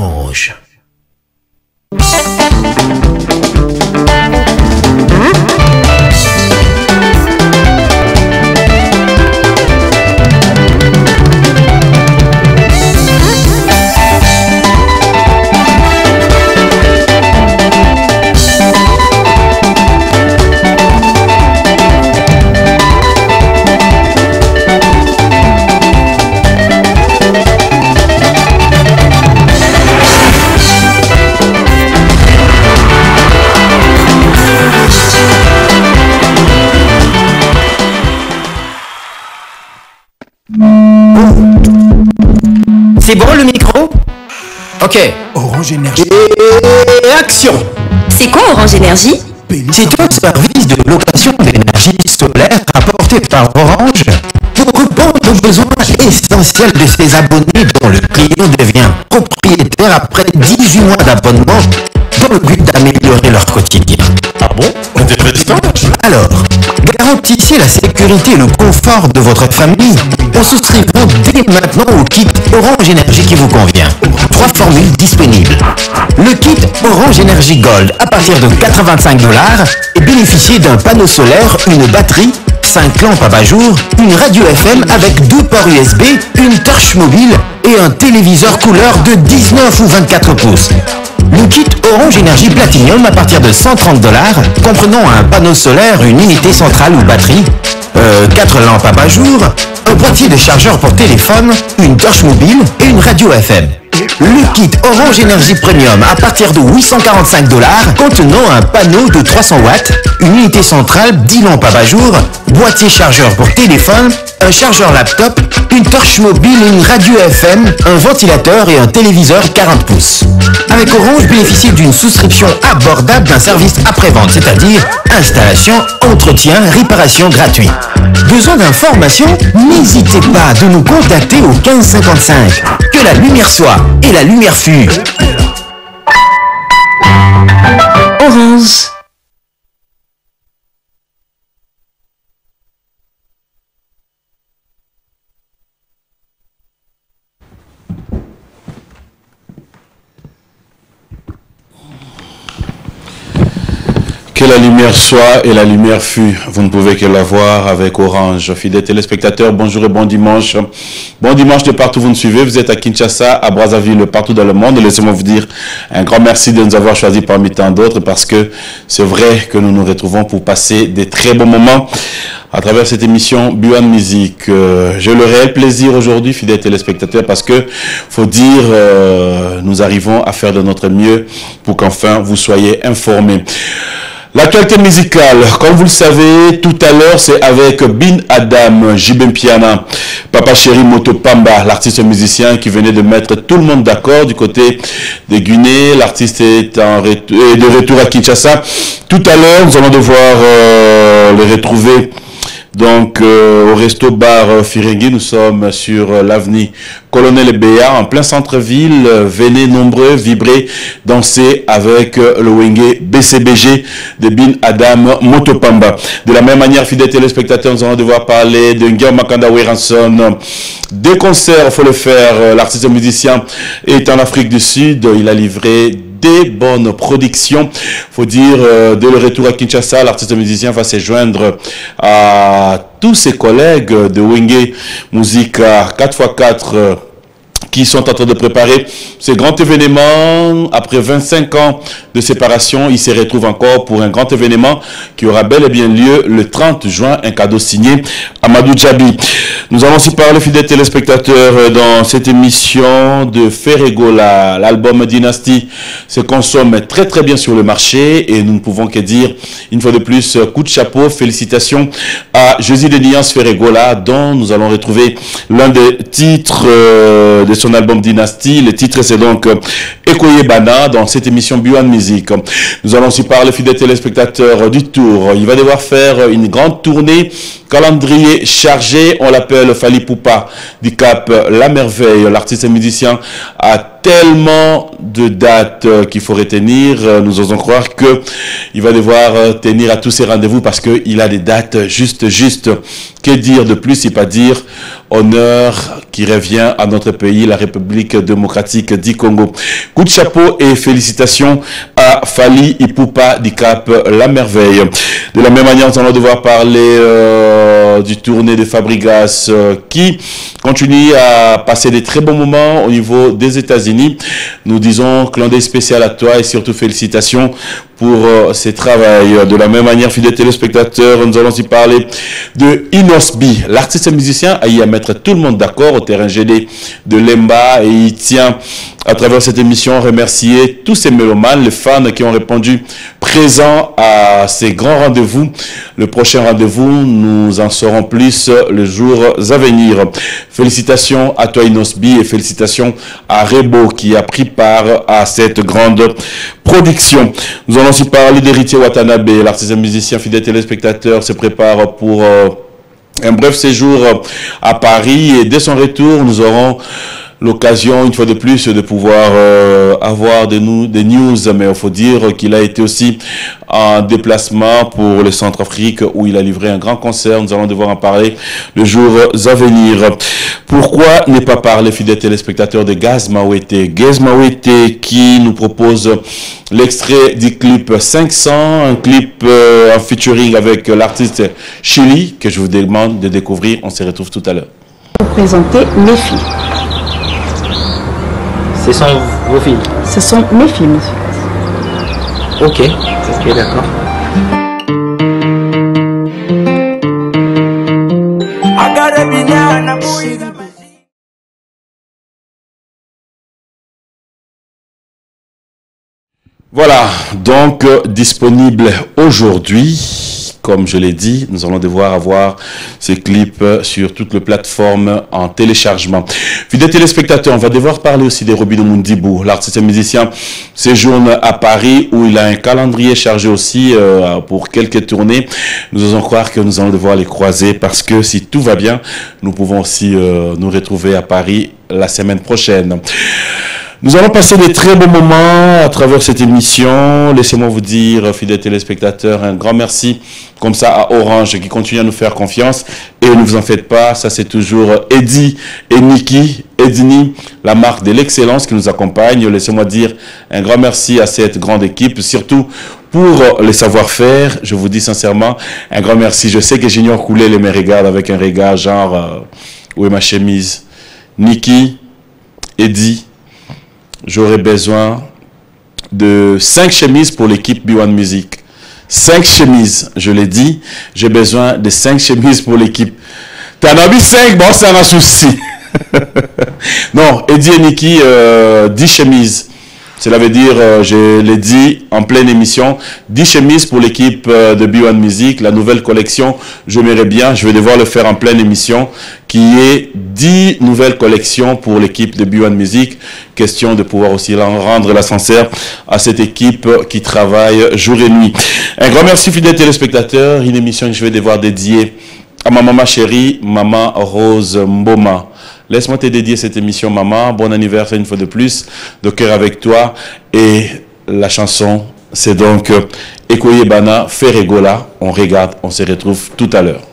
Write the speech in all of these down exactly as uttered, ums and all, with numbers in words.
Orange. C'est bon le micro? Ok. Orange Énergie. Et action. C'est quoi Orange Énergie? C'est un service de location d'énergie solaire apporté par Orange pour répondre aux besoins essentiels de ses abonnés dont le client devient propriétaire après dix-huit mois d'abonnement dans le but d'améliorer leur quotidien. Ah bon? Intéressant. Alors, garantissez la sécurité et le confort de votre famille en souscrivant dès maintenant au kit Orange Énergie qui vous convient. Trois formules disponibles. Le kit Orange Énergie Gold à partir de quatre-vingt-cinq dollars et bénéficiez d'un panneau solaire, une batterie, cinq lampes à bas-jour, une radio F M avec deux ports U S B, une torche mobile et un téléviseur couleur de dix-neuf ou vingt-quatre pouces. Le kit Orange Énergie Platinum à partir de cent trente dollars, comprenant un panneau solaire, une unité centrale ou batterie, euh, quatre lampes à bas-jour, un boîtier de chargeur pour téléphone, une torche mobile et une radio F M. Le kit Orange Énergie Premium à partir de huit cent quarante-cinq dollars, contenant un panneau de trois cents watts, une unité centrale, dix lampes à bas-jour, boîtier chargeur pour téléphone, un chargeur laptop, une torche mobile, une radio F M, un ventilateur et un téléviseur quarante pouces. Avec Orange, bénéficiez d'une souscription abordable d'un service après-vente, c'est-à-dire installation, entretien, réparation gratuit. Besoin d'informations? N'hésitez pas de nous contacter au quinze cinquante-cinq. Que la lumière soit et la lumière fut. Orange. Que la lumière soit et la lumière fut. Vous ne pouvez que la voir avec Orange. Fidèles téléspectateurs, bonjour et bon dimanche. Bon dimanche de partout où vous nous suivez. Vous êtes à Kinshasa, à Brazzaville, partout dans le monde. Laissez-moi vous dire un grand merci de nous avoir choisis parmi tant d'autres parce que c'est vrai que nous nous retrouvons pour passer des très bons moments à travers cette émission Buan Musique. Euh, J'ai le réel plaisir aujourd'hui, fidèles téléspectateurs, parce que, faut dire, euh, nous arrivons à faire de notre mieux pour qu'enfin vous soyez informés. L'actualité musicale, comme vous le savez, tout à l'heure, c'est avec Bin Adam, Jibem Piana, Papa Chéri Motopamba, l'artiste musicien qui venait de mettre tout le monde d'accord du côté des Guinées. L'artiste est en ret- de retour à Kinshasa. Tout à l'heure, nous allons devoir euh, le retrouver donc euh, au resto bar euh, Firengi. Nous sommes sur euh, l'avenue Colonel Béa en plein centre-ville. Euh, venez nombreux vibrer, danser avec euh, le Wenge B C B G de Bin Adam Motopamba. De la même manière, fidèles téléspectateurs, nous allons devoir parler de Nguia Makanda Weranson. Des concerts, il faut le faire. Euh, L'artiste musicien est en Afrique du Sud. Il a livré des bonnes productions. Faut dire, euh, dès le retour à Kinshasa, l'artiste musicien va se joindre à tous ses collègues de Wenge Musica quatre par quatre euh, qui sont en train de préparer ce grand événement. Après vingt-cinq ans de séparation, ils se retrouvent encore pour un grand événement qui aura bel et bien lieu le trente juin, un cadeau signé Amadou Djabi. Nous allons aussi parler, fidèles téléspectateurs, dans cette émission de Ferregola. L'album Dynasty se consomme très très bien sur le marché et nous ne pouvons que dire, une fois de plus, coup de chapeau, félicitations à Josie de Niance Ferregola, dont nous allons retrouver l'un des titres euh, de son album Dynasty. Le titre, c'est donc euh, Ekoye Bana dans cette émission Buan Musique. Nous allons aussi parler, fidèles téléspectateurs, du tour. Il va devoir faire une grande tournée, calendrier chargé. On l'appelle Fali Poupa du Cap La Merveille. L'artiste musicien a tellement de dates qu'il faut retenir. Nous osons croire qu'il va devoir tenir à tous ses rendez-vous parce qu'il a des dates juste, juste. Que dire de plus, si pas dire honneur qui revient à notre pays, la République démocratique du Congo. Coup de chapeau et félicitations à Fally Ipupa du Cap La Merveille. De la même manière, nous allons devoir parler euh, du tournée de Fabregas euh, qui continue à passer des très bons moments au niveau des États-Unis. Nous disons clin d'œil spécial à toi et surtout félicitations pour euh, ces travails. De la même manière, fidèles téléspectateurs, nous allons y parler de Inosbi. L'artiste musicien a eu à mettre tout le monde d'accord au terrain G D de Lemba et il tient à travers cette émission remercier tous ces mélomanes, les fans qui ont répondu présents à ces grands rendez-vous. Le prochain rendez-vous, nous en saurons plus les jours à venir. Félicitations à toi Inosbi et félicitations à Rebo qui a pris part à cette grande production. Nous allons aussi parler d'Héritier Watanabe. L'artiste musicien fidèle téléspectateur se prépare pour euh, un bref séjour à Paris et dès son retour, nous aurons l'occasion, une fois de plus, de pouvoir euh, avoir de nous, des news, mais il faut dire qu'il a été aussi en déplacement pour le Centrafrique où il a livré un grand concert. Nous allons devoir en parler les jours à venir. Pourquoi ne pas parler, fidèles téléspectateurs, de Gaz Mawete? Gaz Mawete qui nous propose l'extrait du clip cinq cents, un clip euh, en featuring avec l'artiste Chili que je vous demande de découvrir. On se retrouve tout à l'heure. Vous présenter mes filles. Ce sont vos films? Ce sont mes filles, monsieur. Ok, ok, d'accord. Voilà, donc euh, disponible aujourd'hui. Comme je l'ai dit, nous allons devoir avoir ces clips sur toutes les plateformes en téléchargement. Fidèles téléspectateurs, on va devoir parler aussi de Robino Mundibou, l'artiste musicien séjourne à Paris où il a un calendrier chargé aussi euh, pour quelques tournées. Nous osons croire que nous allons devoir les croiser parce que si tout va bien, nous pouvons aussi euh, nous retrouver à Paris la semaine prochaine. Nous allons passer des très beaux moments à travers cette émission. Laissez-moi vous dire, fidèles téléspectateurs, un grand merci comme ça à Orange qui continue à nous faire confiance. Et ne vous en faites pas, ça c'est toujours Eddie et Niki, Edini, la marque de l'excellence qui nous accompagne. Laissez-moi dire un grand merci à cette grande équipe, surtout pour les savoir-faire. Je vous dis sincèrement un grand merci. Je sais que Junior Koulé me regarde avec un regard genre euh, où est ma chemise? Niki, Eddie, j'aurais besoin de cinq chemises pour l'équipe B un Music. cinq chemises, je l'ai dit. J'ai besoin de cinq chemises pour l'équipe. T'en as mis cinq, bon, c'est un souci. Non, Eddie et Niki, euh, dix chemises. Cela veut dire, euh, je l'ai dit en pleine émission, dix chemises pour l'équipe euh, de B un Music. La nouvelle collection, je m'aimerais bien, je vais devoir le faire en pleine émission, qui est dix nouvelles collections pour l'équipe de B un Music. Question de pouvoir aussi rendre l'ascenseur à cette équipe qui travaille jour et nuit. Un grand merci, fidèles téléspectateurs. Une émission que je vais devoir dédier à ma maman chérie, maman Rose Mboma. Laisse-moi te dédier cette émission, maman. Bon anniversaire une fois de plus. De cœur avec toi. Et la chanson, c'est donc Ekoye Bana, Ferregola. On regarde, on se retrouve tout à l'heure.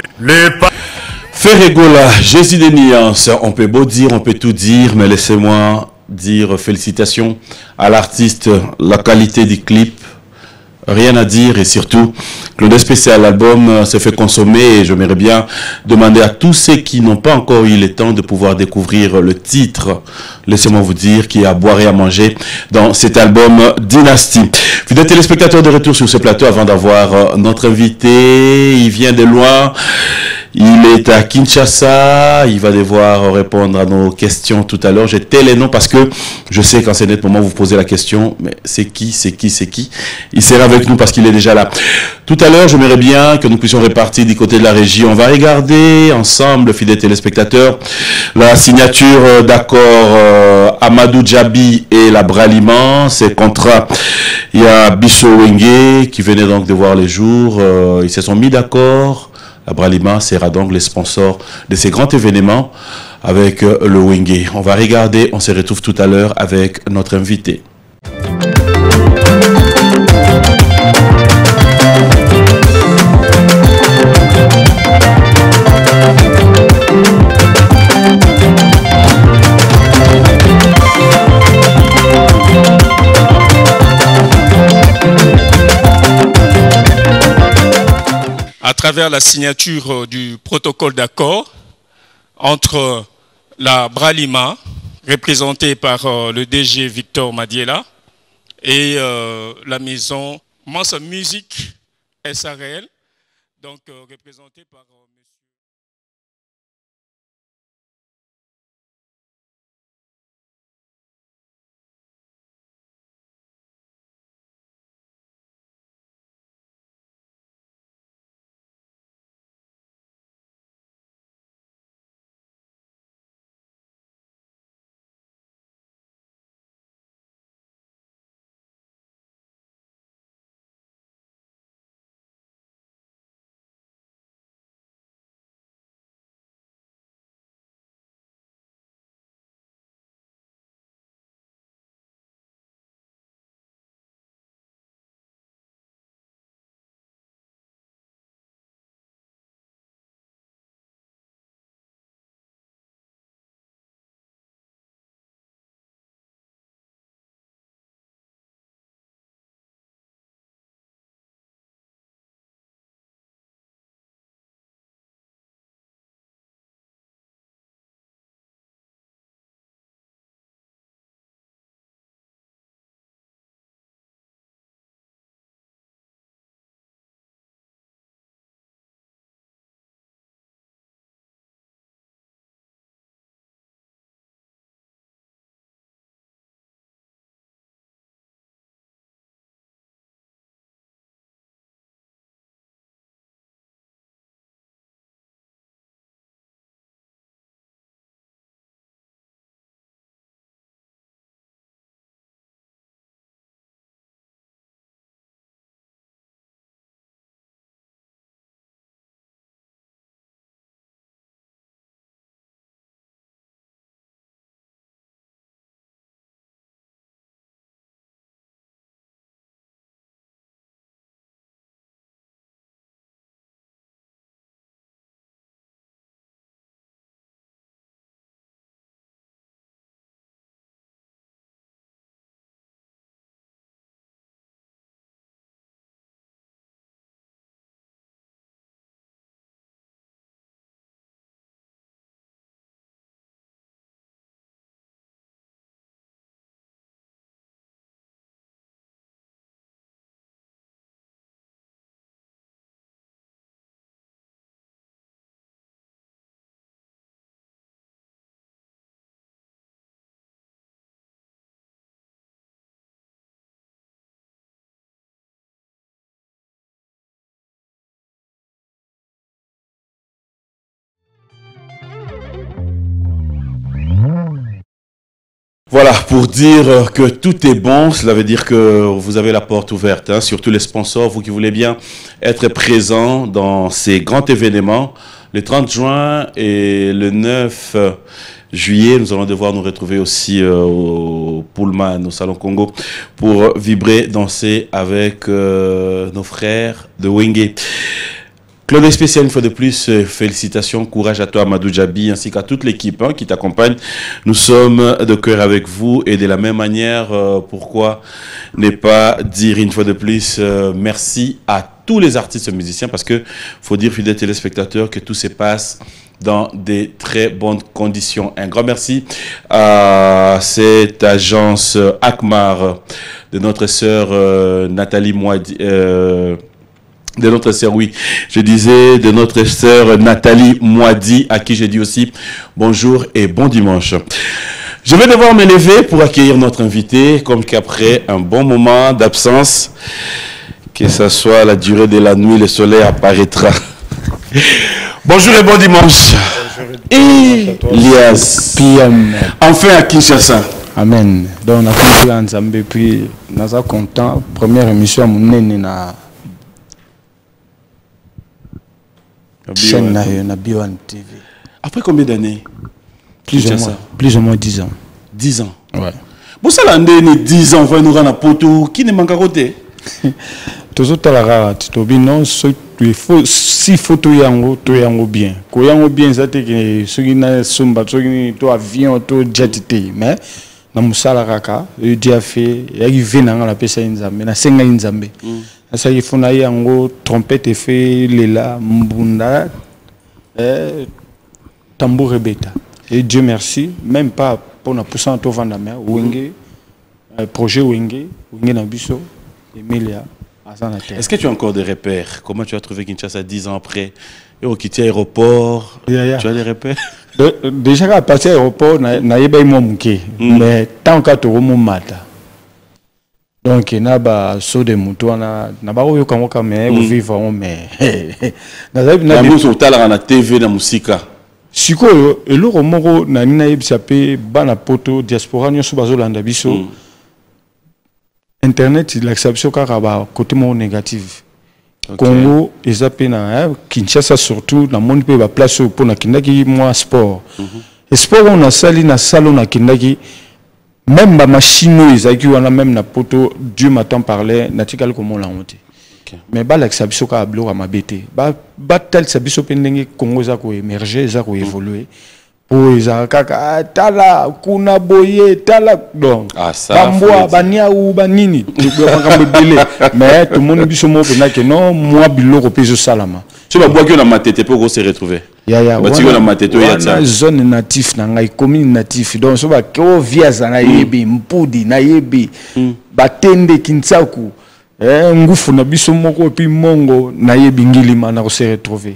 Ferregola, Jésus des nuances. On peut beau dire, on peut tout dire, mais laissez-moi dire félicitations à l'artiste, la qualité du clip. Rien à dire et surtout, le spécial album se fait consommer et j'aimerais bien demander à tous ceux qui n'ont pas encore eu le temps de pouvoir découvrir le titre, laissez-moi vous dire qu'il y a à boire et à manger dans cet album Dynasty. Fidèles téléspectateurs, de retour sur ce plateau avant d'avoir notre invité, il vient de loin. Il est à Kinshasa, il va devoir répondre à nos questions tout à l'heure. J'ai tel les noms parce que je sais qu'en ce moment vous posez la question, mais c'est qui, c'est qui, c'est qui? Il sera avec nous parce qu'il est déjà là. Tout à l'heure, j'aimerais bien que nous puissions répartir du côté de la régie. On va regarder ensemble, fidèles téléspectateurs, la signature d'accord euh, Amadou Djabi et la Braliment, c'est contrat. Il y a Bisso Wenge qui venait donc de voir les jours, euh, ils se sont mis d'accord. La Bralima sera donc le sponsor de ces grands événements avec le Wenge. On va regarder, on se retrouve tout à l'heure avec notre invité. À travers la signature du protocole d'accord entre la Bralima, représentée par le D G Victor Madiela, et euh, la maison Mansa Music S A R L, donc euh, représentée par euh, monsieur. Voilà, pour dire que tout est bon, cela veut dire que vous avez la porte ouverte, hein, surtout les sponsors, vous qui voulez bien être présents dans ces grands événements. Le trente juin et le neuf juillet, nous allons devoir nous retrouver aussi euh, au Pullman, au Salon Congo, pour vibrer, danser avec euh, nos frères de Wenge. Claude spécial, une fois de plus, félicitations, courage à toi, Amadou Djabi, ainsi qu'à toute l'équipe hein, qui t'accompagne. Nous sommes de cœur avec vous et de la même manière, euh, pourquoi ne pas dire une fois de plus euh, merci à tous les artistes et musiciens, parce que faut dire, fidèles téléspectateurs, que tout se passe dans des très bonnes conditions. Un grand merci à cette agence Akmar de notre sœur euh, Nathalie Moadi. Euh, De notre sœur, oui, je disais de notre sœur Nathalie Moadi, à qui j'ai dit aussi bonjour et bon dimanche. Je vais devoir me lever pour accueillir notre invité, comme qu'après un bon moment d'absence, que ce soit la durée de la nuit, le soleil apparaîtra. Bonjour et bon dimanche. Et Elias, P M. Enfin à Kinshasa. Amen. Donc on a compris en Zambie, puis nous sommes contents. Première émission à mon na chaîne na B un T V. Après combien d'années? Plus ou moins, plus ou moins dix ans. dix ans. Ouais. Bon ça l'année dix ans va nous rendre à poto qui ne manque à côté. Toujours à la rare, tu t'obis non, il faut si photo yango, to yango bien. Ko yango bien ça te que ceux qui na somba, ceux qui to avion, to jet mais na musala raka, il dit a fait, il vient dans la pesa inzambe, na senga inzambe. Ça il faut na yango trompette fait lela mbunda, eh tambour et bêta. Et Dieu merci, même pas pour na poussant to vendre mais wenge projet wenge, wenge na biso, Emilia. Est-ce que tu as encore des repères? Comment tu as trouvé Kinshasa dix ans après? Et au quitter l'aéroport, yeah, yeah. Tu as des repères? De, déjà, à partir de l'aéroport, je n'ai pas eu mais tant que tu as eu mata. Donc, il y a des sauts de moutons, il y a des gens qui ont vivre, mais... Il y a des gens qui ont la T V, la musique. Si tu as eu le romoro, il y a des gens qui ont diaspora, il y a des gens qui Internet, l'acceptation car côté négatif. Okay. Congo, ils appellent hein, Kinshasa surtout, dans le monde peut place pour na kindaki moi sport. Mm -hmm. Et sport on a sali na salon na kindaki même ma machine ils aki on a même na poto Dieu m'attend parler na tikal comme on l'a honte. Mais ba l'acceptation car blo ma bête. Ba ba tel sabiso pendenge Congo za ko émerger, za ko évoluer. Pour les akaka tala kuna boye tala donc ah ça bamboa bania ou banini mais tout le monde biso mo pena que non moi biloko peso salama tu vas boire que na matete pour se retrouver ya ya bati ko na matete ya ça zone natif na ngai commune natif donc so ba ko viaza na yebi mpudi na yebi batende kinsaku eh ngufu na biso moko puis mongo na yebi ngilima na ko se retrouver.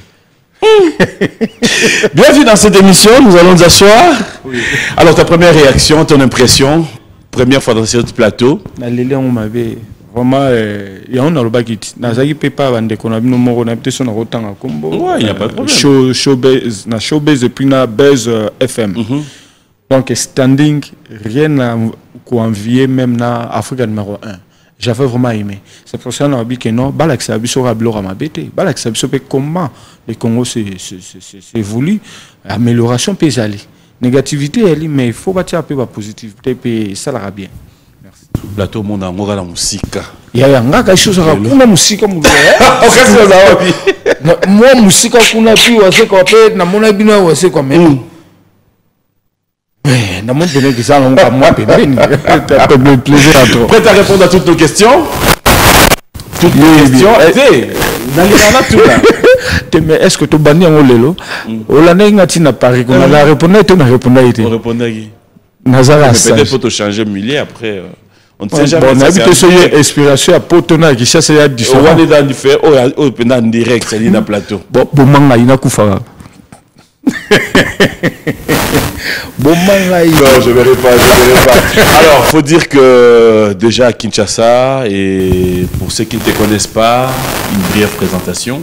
Bienvenue dans cette émission, nous allons nous asseoir. Oui. Alors ta première réaction, ton impression, première fois dans ce plateau. Vraiment, il y a un albagit. Nazaki pepa bande qu'on a vu nos morts, on a peut-être son rotan à combo. Ouais, il n'y a pas de problème. Show, showbiz, na showbiz depuis na buzz F M. Mm-hmm. Donc standing, rien à envier même na Afrique numéro un. J'avais vraiment aimé. C'est pour ça qu'on a dit que non, Balak Sabiso Rablo Ramabete, Balak Sabiso, comment le Congo s'évolue, amélioration peut aller. Négativité, elle, mais il faut bâtir un peu la positivité, puis ça l'ira bien. Merci. Plateau, mon amour à la musique. Il y a un gars qui a chose à la musique. Moi, musique, on a pu, on sait qu'on peut, on a pu, on sait qu'on peut. Mais dans mon pays qui ça, on va moi pédiner. Plaisir à toi. Prêt à répondre à toutes nos questions? Toutes nos questions. Mais est-ce que tu banni en lelo? On l'a négati na Paris. On a la répondu et on a répondu. On répondait. Nazara. Peut-être pour te changer millier après. On ne sait jamais. On a vu que c'est inspiration à Potona qui cherche à différent. On est dans du fait. Oh, oh, en direct, c'est dans plateau. Bon, bon, manga ina kufara. Bon, non, je ne verrai pas, je verrai pas. Alors, il faut dire que déjà à Kinshasa, et pour ceux qui ne te connaissent pas, une brève présentation.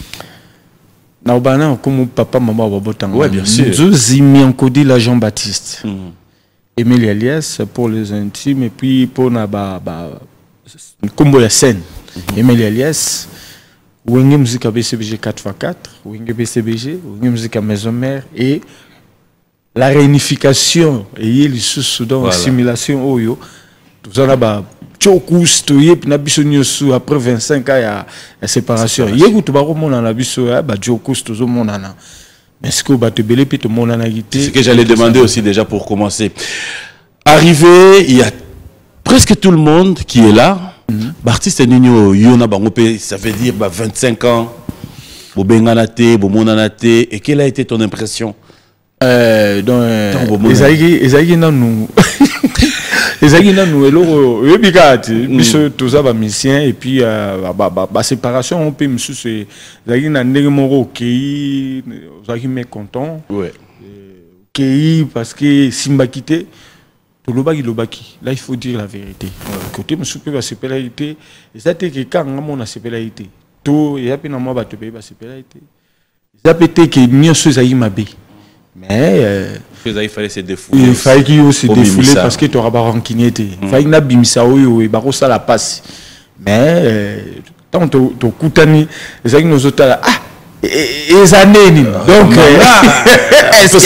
Comme papa, maman, babotang. Oui, bien sûr. Zimi Ankodi, la Jean-Baptiste. Émile Alias pour les intimes, et puis pour na ba ba combo la scène. Émile Alias. Wenge musique B C B G quatre fois quatre, Wenge B C B G, Wenge musique Maison Mère et la réunification et les sous-soudan voilà. Simulation oyo tout ça ba chokus to yep na biso nyosu après vingt-cinq ans ya séparation yego to ba komona na biso ba chokus to zo monana mais ce que ba te belé puis to monana gité. C'est ce que j'allais demander aussi déjà pour commencer. Arrivé, il y a presque tout le monde qui est là. Mm-hmm. Artiste Nino Yona Bangope, ça veut dire bah, vingt-cinq ans. Bobenganate, Bomonanate. Et quelle a été ton impression? Euh, donc, Ezaïgi Nanou. Ezaïgi Nanou, et l'eau, et puis, puisque tout ça va musicien, et puis, la séparation, on peut me soucier. Ezaïgi Nanou, Moro, qui est mécontent. Ouais. Qui parce que Simba quitté. Lobaki lobaki là il faut dire la vérité côté monsieur peut passer pénalité et ça c'est que quand on a ces pénalités tout et après moi va te payer ces pénalités ça peut être que mieux chose aïe mabé mais il fallait se défouler il fallait qu'il se défouler parce que tu auras pas rankinité il fallait na bimisa oyo et baro ça la passe mais tant to to kutani ça qui nous autres ah les années donc est-ce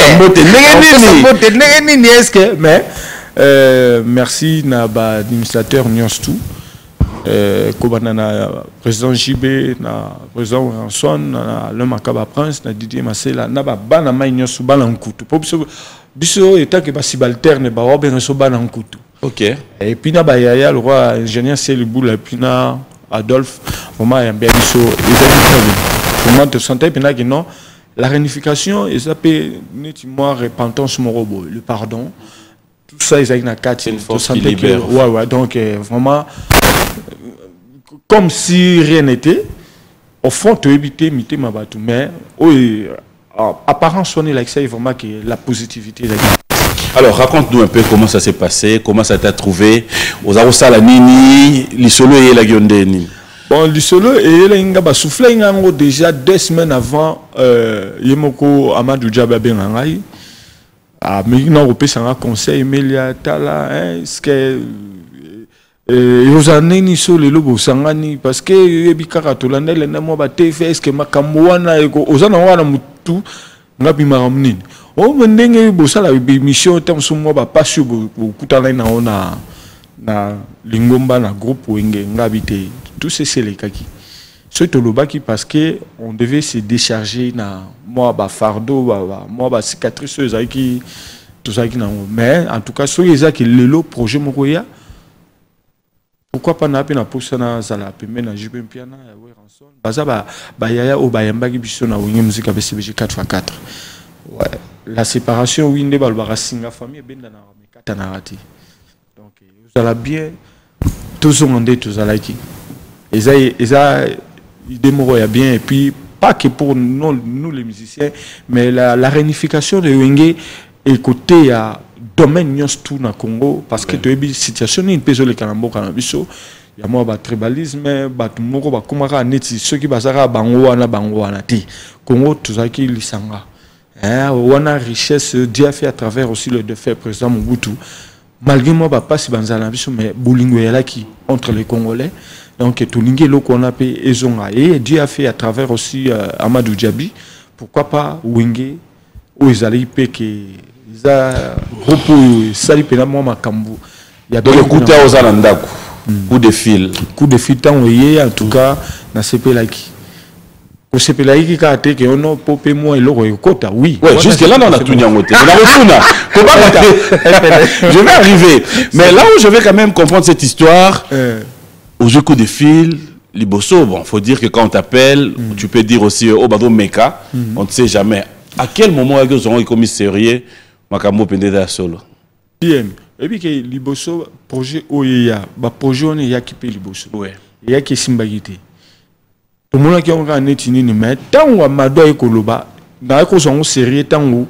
que est-ce que mais euh, merci na ba administrateur Nyostou euh kobana na président J B na président Ranson na le Makaba Prince na Didier Masela na ba bana mai Nyostou bana nkutu po biso biso eta ke ba subalterne ba obenga so bana nkutu. OK. Et puis na ba yaya le roi ingénieur Selibou la puis na Adolphe vraiment ya bien biso comment te sentais puis que non la réunification et ça peut nettement repentance mon robot le pardon tout ça ils ont une carte une force qui libère. Ouais ouais donc euh, vraiment euh, comme si rien n'était au fond tu éviter mité ma batou mais oui apparence sonner like ça vraiment que la positivité là. Alors, raconte-nous un peu comment ça s'est passé, comment ça t'a trouvé. Aux Arosa la Nini, l'Isolo et la Gyondeni. Bon, l'Isolo et la Ngaba soufflé déjà deux semaines avant euh, Yemoko Amadou Djaba Benangai. Ah, mais non, on peut s'en conseil, mais il y a Tala, est-ce que. Aux années, ni sur les lobos sangani, parce que Ebikara Tolanda, les Namo Bate, est-ce que Makamouana, aux Anawana Moutou, Nabi Maramnin. Oh mendenge bosala mission tam sumo ba pas sur kutana na ona na lingomba na groupe wenge ngabité tout c'est c'est les kaki ce tolobaki parce que on devait se décharger na moi ba fardeau ba moi ba cicatrice qui tout ça qui na mais en tout cas so yeza que lelo projet mokoya pourquoi pas na pe na posana zala pe na J B Mpiana ya we ranson baza ba ba yaya o ba yambaki biso na wenge musique B C B G quatre fois quatre. Ouais, la séparation oui ne balbara singa famille ben na mais katanarati donc vous allez bien tous on dit tous allez qui et ça et ça idée moro ya bien et puis pas que pour nous, nous les musiciens mais la, la réunification de Wenge est côté à domaine nyos tout na Congo parce que tu as situation une peso le kalambo kanabiso ya moi ba tribalisme ba moko ba komaka neti ceux qui basara bango wana bango wana ti Congo tous ça qui lisanga. On a richesse, Dieu a fait à travers aussi le défunt président Mobutu. Malgré moi, pas si banzala mais Boulingo est là qui entre les Congolais. Donc tout l'ingé lo qu'on a payé ezonga et Dieu a fait à travers aussi euh, Amadou Djabi. Pourquoi pas Wenge ou Ezali pe que za groupe sali pena moi makambu. Il y a donc le coup de aux alandaku. Coup de fil. Coup de fil tant en tout cas na C P là qui. Au C P L A I qui a été que on a popé moi et l'euro quota, oui. Ouais, jusque là, on a tout niangoté. Je vais arriver. Mais là où je vais quand même comprendre cette histoire, au jeu coup de fil, Liboso, bon, faut dire que quand on t'appelle, mm. tu peux dire aussi au Bado Meka, mm. on ne sait jamais. À quel moment ils ont commis sérieux, Makamo Pendeda solo? Bien. Et puis que Liboso, projet Oyeya, bah projet on est qui paye Liboso. Ouais. Il y a qui Simbagité. Tout le monde qui a un étini, mais tant que Mado et Koloba, dans la cause on sérieux, tant que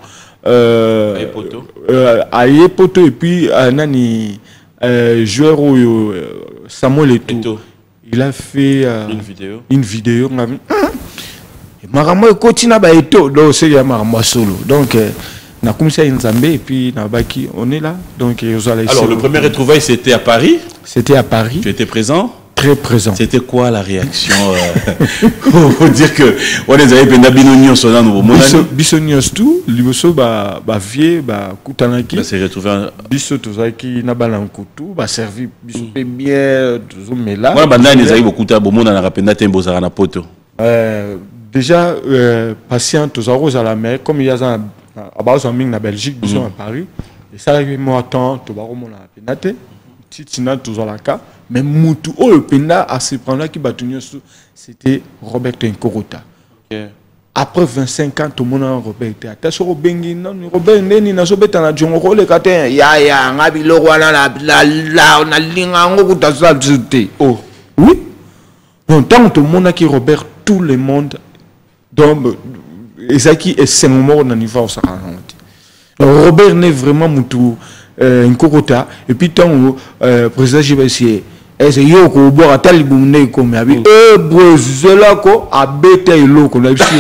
Aye Poto et puis Nani joueur Samuel Eto'o, il a fait une vidéo. Une vidéo. Maramo et Kotina ba Eto'o, donc c'est ya Maramo solo. Donc na comme ça Nzambe et puis na baki on est là. Donc alors le premier retrouvaille c'était à Paris. C'était à Paris. Tu étais présent? Très présent. C'était quoi la réaction pour dire que on les avait bien binonions sur un nouveau monde. Bisonions tout, liboso ba ba vie ba kutanaki. Bah c'est retrouvé biso tozaki na balankutu ba servi biso bien toujours mais là. Voilà banda les avait beaucoup ta bomo na rapenda tembo za na poto. Euh déjà euh, patient tozaro à la mer comme il y a ça à base en na Belgique biso à Paris et ça arrive moi temps to ba romona penate titina tozalaka. Mais Moutou, oh, le Penda, à ce point-là, qui c'était Robert Nkorota. Okay. Après vingt-cinq ans, tout le monde a Robert. Tu as Robert Robert Neni, na sobeta na Djongoro, le katen, ya ya, ngabi lo wana la la la, na linga ngo kutazwa zute. Oh, oui. Donc tant tout le monde a qui Robert, tout le monde, donc Ezaki est cinq morts dans niveau ça. Robert n'est vraiment Moutou. Nkorota et puis tant euh président J B C est yo ko boire tali bumne ko me abi e brezela ko abeta iloko na biso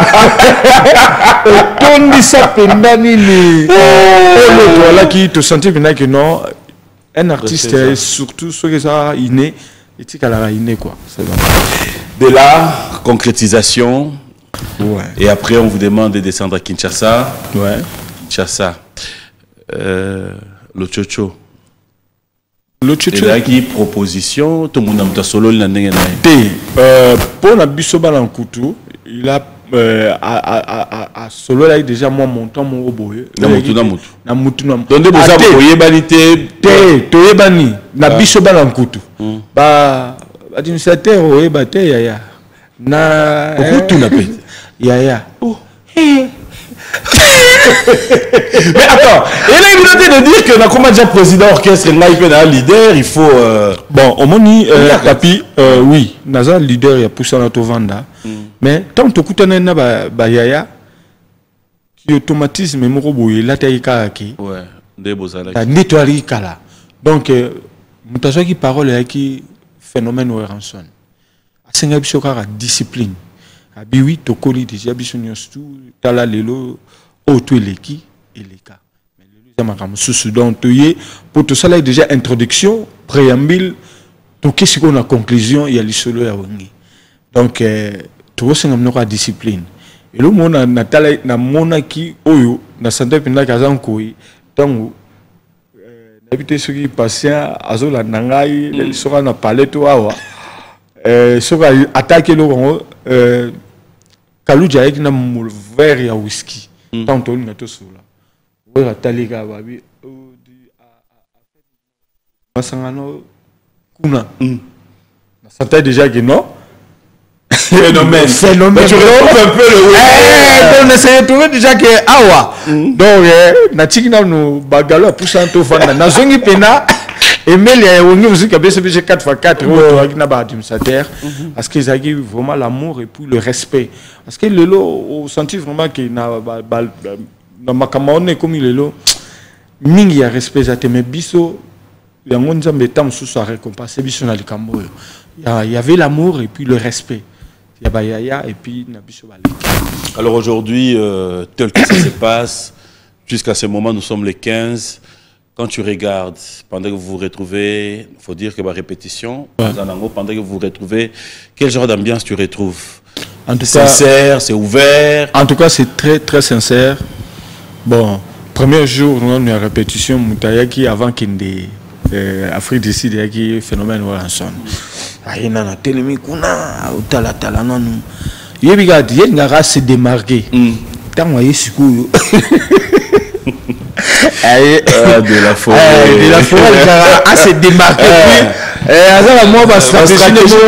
tondi sa pendani ni le voilà qui te sentir bien que non un artiste surtout ce que ça inné et tu qu'à la inné quoi c'est de la concrétisation Ouais. Et après, on vous demande de descendre à Kinshasa. Ouais. Kinshasa. Euh, le Tchocho. Le Tchocho. Et là, qui proposition, tout le monde a solo le nangé. Euh, pour la bisoba dans Koutou, il a euh, à, à, à, à solo là déjà moi montant mon robot. Na mutu na mutu. Na mutu na mutu. Donc de boza boye banité. Te toye bani na bisoba dans Koutou. Ba administrateur oye ba te yaya. Na Koutou na pete. Yaya. Oh. Mais attends, il a une idée de dire que comment déjà président orchestre et un leader, il faut. Euh... Bon, au moni, euh, tapi, euh, oui, naza leader il y a poussé dans notre vanda. Mm. Mais tant que tu as ba ba yaya, qui automatisme mon robot il a taillé karaki. Ouais, des beaux alaks. La nettoyer kala. Donc, mutazo qui parole est qui phénomène ou ranson. Asenga bisokara discipline. Abi oui, tokoli déjà bisonyos tout, tala lelo. Auto eleki eleka mais le ça m'a sous donc pour tout ça là déjà introduction préambule tout qu'est-ce qu'on a conclusion il y a l'isolo ya wangi donc tout ça ngam noka discipline et le monde na tala na monaki oyo na santé pinda kazan koi tango d'habitude ceux qui patient azola nangai les sera na parler to awa euh sera attaquer le euh kaluja avec na verre ya whisky. Tant que nous sommes là, on va aller à Babi. Masangano Kuna. Ça t'a déjà dit non? Phénomène. Phénomène. Tu retrouves un peu le. On essaie de trouver déjà que awa. Donc, na tigna nous bagalo pour cent au fond. Na zongi pena. Emilia on nous dit que B C B G quatre fois quatre avec na ba administrateur parce qu'ils ont vraiment l'amour et puis le respect parce que le lot au senti vraiment que na na makamone comme il est là mingi ya respect za te mais biso ya ngonza metam sous sa récompense biso na likambo il y avait l'amour et puis le respect il y a ba yaya et puis na biso ba. Alors aujourd'hui euh, tel que ça se passe jusqu'à ce moment nous sommes les quinze. Quand tu regardes, pendant que vous vous retrouvez, il faut dire que ma répétition, ouais. Pendant que vous vous retrouvez, quel genre d'ambiance tu retrouves? En tout cas, sincère, c'est ouvert. En tout cas, c'est très très sincère. Bon, premier jour, nous avons une répétition, Moutayaki avant qu'il y ait Afrique du Sud, il y a un phénomène Williamson. Il y a un télémi, il y a un tala tala, non. Il y a une race se démarquer. Tant que vous Aïe, euh, de la forêt. Euh, de la forêt, il a se démarqué. Et à moi, ma stratégie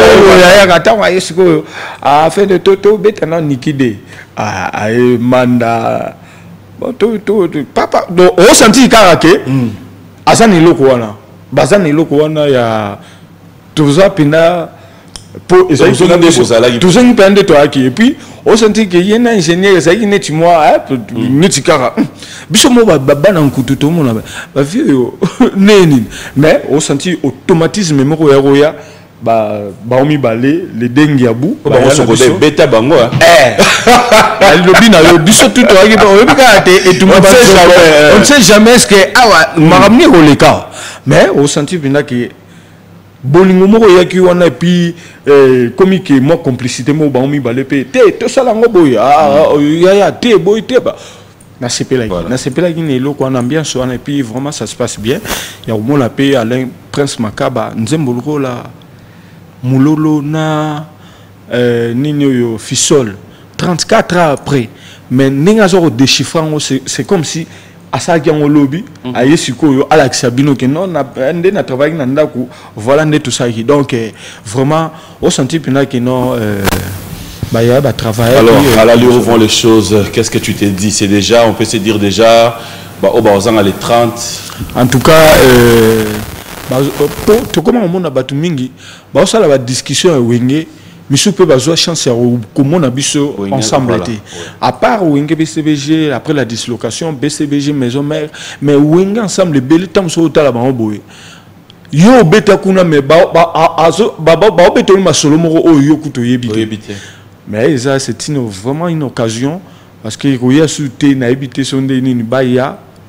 de a fait de toto, bétana nikide. Aïe, manda. Bon, tout, tout, papa. Donc, on sentit karaké. Azan est loko wana. Bazan est loko wana, il y a tout ça, pina. Pour tout ça, de toi qui et puis on sentit qu'il y a un ingénieur ça qui n'est moi n'est kara biso mo ba ba na nkutu to mo na ba vieux neni mais on sentit automatisme mo ya roya ba ba mi balé le dengue ya bou ba on se connaît bêta bango eh le bina yo biso tout to ki ba ka te et tout le monde on ne sait jamais ce que ah ma ramener au les cas mais on sentit bina que bolingo moko yaki wana et puis comme que moi complicité mo ba mi balé pe te to sala ngo boya ya ya te boy te ba na sepela na sepela qui ne lo ko na ambiance wana et puis vraiment ça se passe bien il y a au moins la paix Alain Prince Makaba nzembolo la mulolo na nini yo fisol trente-quatre ans après mais ninga zo déchiffrant c'est comme si asaki en lobby aye sikoyo Alex Sabino que non na ndé na travail na ndako voilà ndé tout ça donc vraiment au senti pina que non bah ya ba travailler. Alors à l'allure où vont les choses, qu'est-ce que tu t'es dit? C'est déjà, on peut se dire déjà bah au bazan à les trente. En tout cas euh bah tout comment on mona batu mingi bah ça la discussion wenge Monsieur peut avoir chance à comment on a biso ensemble été. À part Wenge B C B G après la dislocation B C B G maison mère mais Wenge ensemble le bel temps sur la bango boy. Yo beta kuna me ba ba azo ba ba ba beta ma solo moro o yo kuto yebite. Mais ça c'est une vraiment une occasion parce que il y a souté na habité son de ni ba ya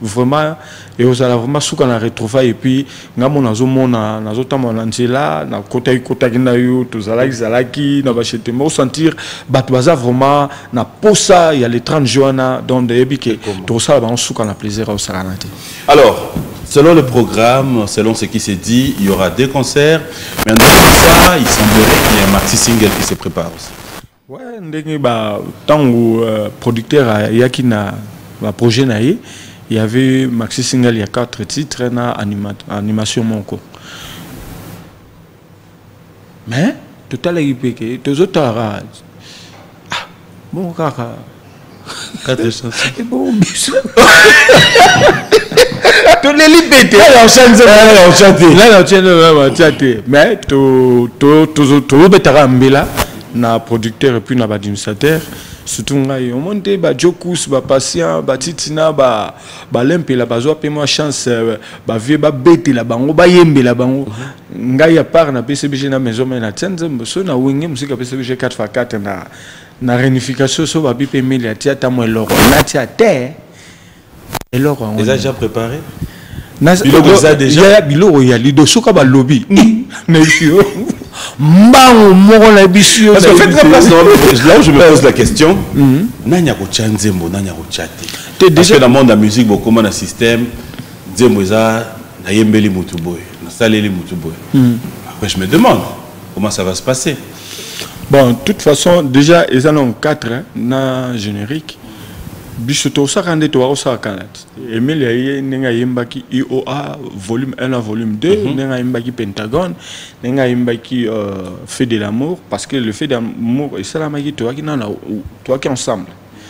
vraiment et aux ala vraiment sous qu'on a retrouvé et puis ngamo nazo mona nazo tamo na nzela na kota kota kina yo to zalaki zalaki na bachete mo sentir bato baza vraiment na posa il y a les trente joana donc de ebike to ça ba sous qu'on a plaisir au saranati. Alors selon le programme, selon ce qui s'est dit, il y aura des concerts. Mais en dehors de ça, il semblerait qu'il y ait un maxi single qui se prépare aussi. Ouais, ndenge ba tango producteur yaki na ba projet na il y avait maxi single il y a quatre titres na anima, animation monko. Mais total ipeke tozotara. Ah, bon kaka quatre chansons. Et bon biso. Tous les libétés. Là, on chante, là, on chante. Là, on chante, là, on chante. Mais, tout, tout, tout, tout, betara mbela, na producteur et puis na administrateur. Surtout, on monte, ba jokus, ba patient, ba titina, ba, ba lempe, la bazo, pe moi chance, ba vie, ba bête, la bango, ba yembe, la bango. Nga ya part na P C B G na maison, mais na tienne, so na wenge, musique P C B G quatre fois quatre na, na réunification, so ba bipe mille, ya tia, ta mo l'or, na tia terre. Et là, on les a déjà préparés. Bilo déjà déjà. Bilo il y a les dossiers comme lobby. Mbango moro na bisio. Parce que faites la place là où je me pose la question. Nanya ko chanzembo nanya ko chate. Parce que dans le monde de la musique beaucoup de système zembo za na yembeli mutuboy, na saleli mutuboy. Après je me demande comment ça va se passer. Bon, de toute façon déjà ils en ont quatre na générique. Bisoto sakande to wa sakanat Emile yaye nenga yimbaki I O A volume un à volume deux mm -hmm. nenga yimbaki Pentagone nenga yimbaki euh, fait de l'amour parce que le fait d'amour et ça la magi toi qui nana toi qui ensemble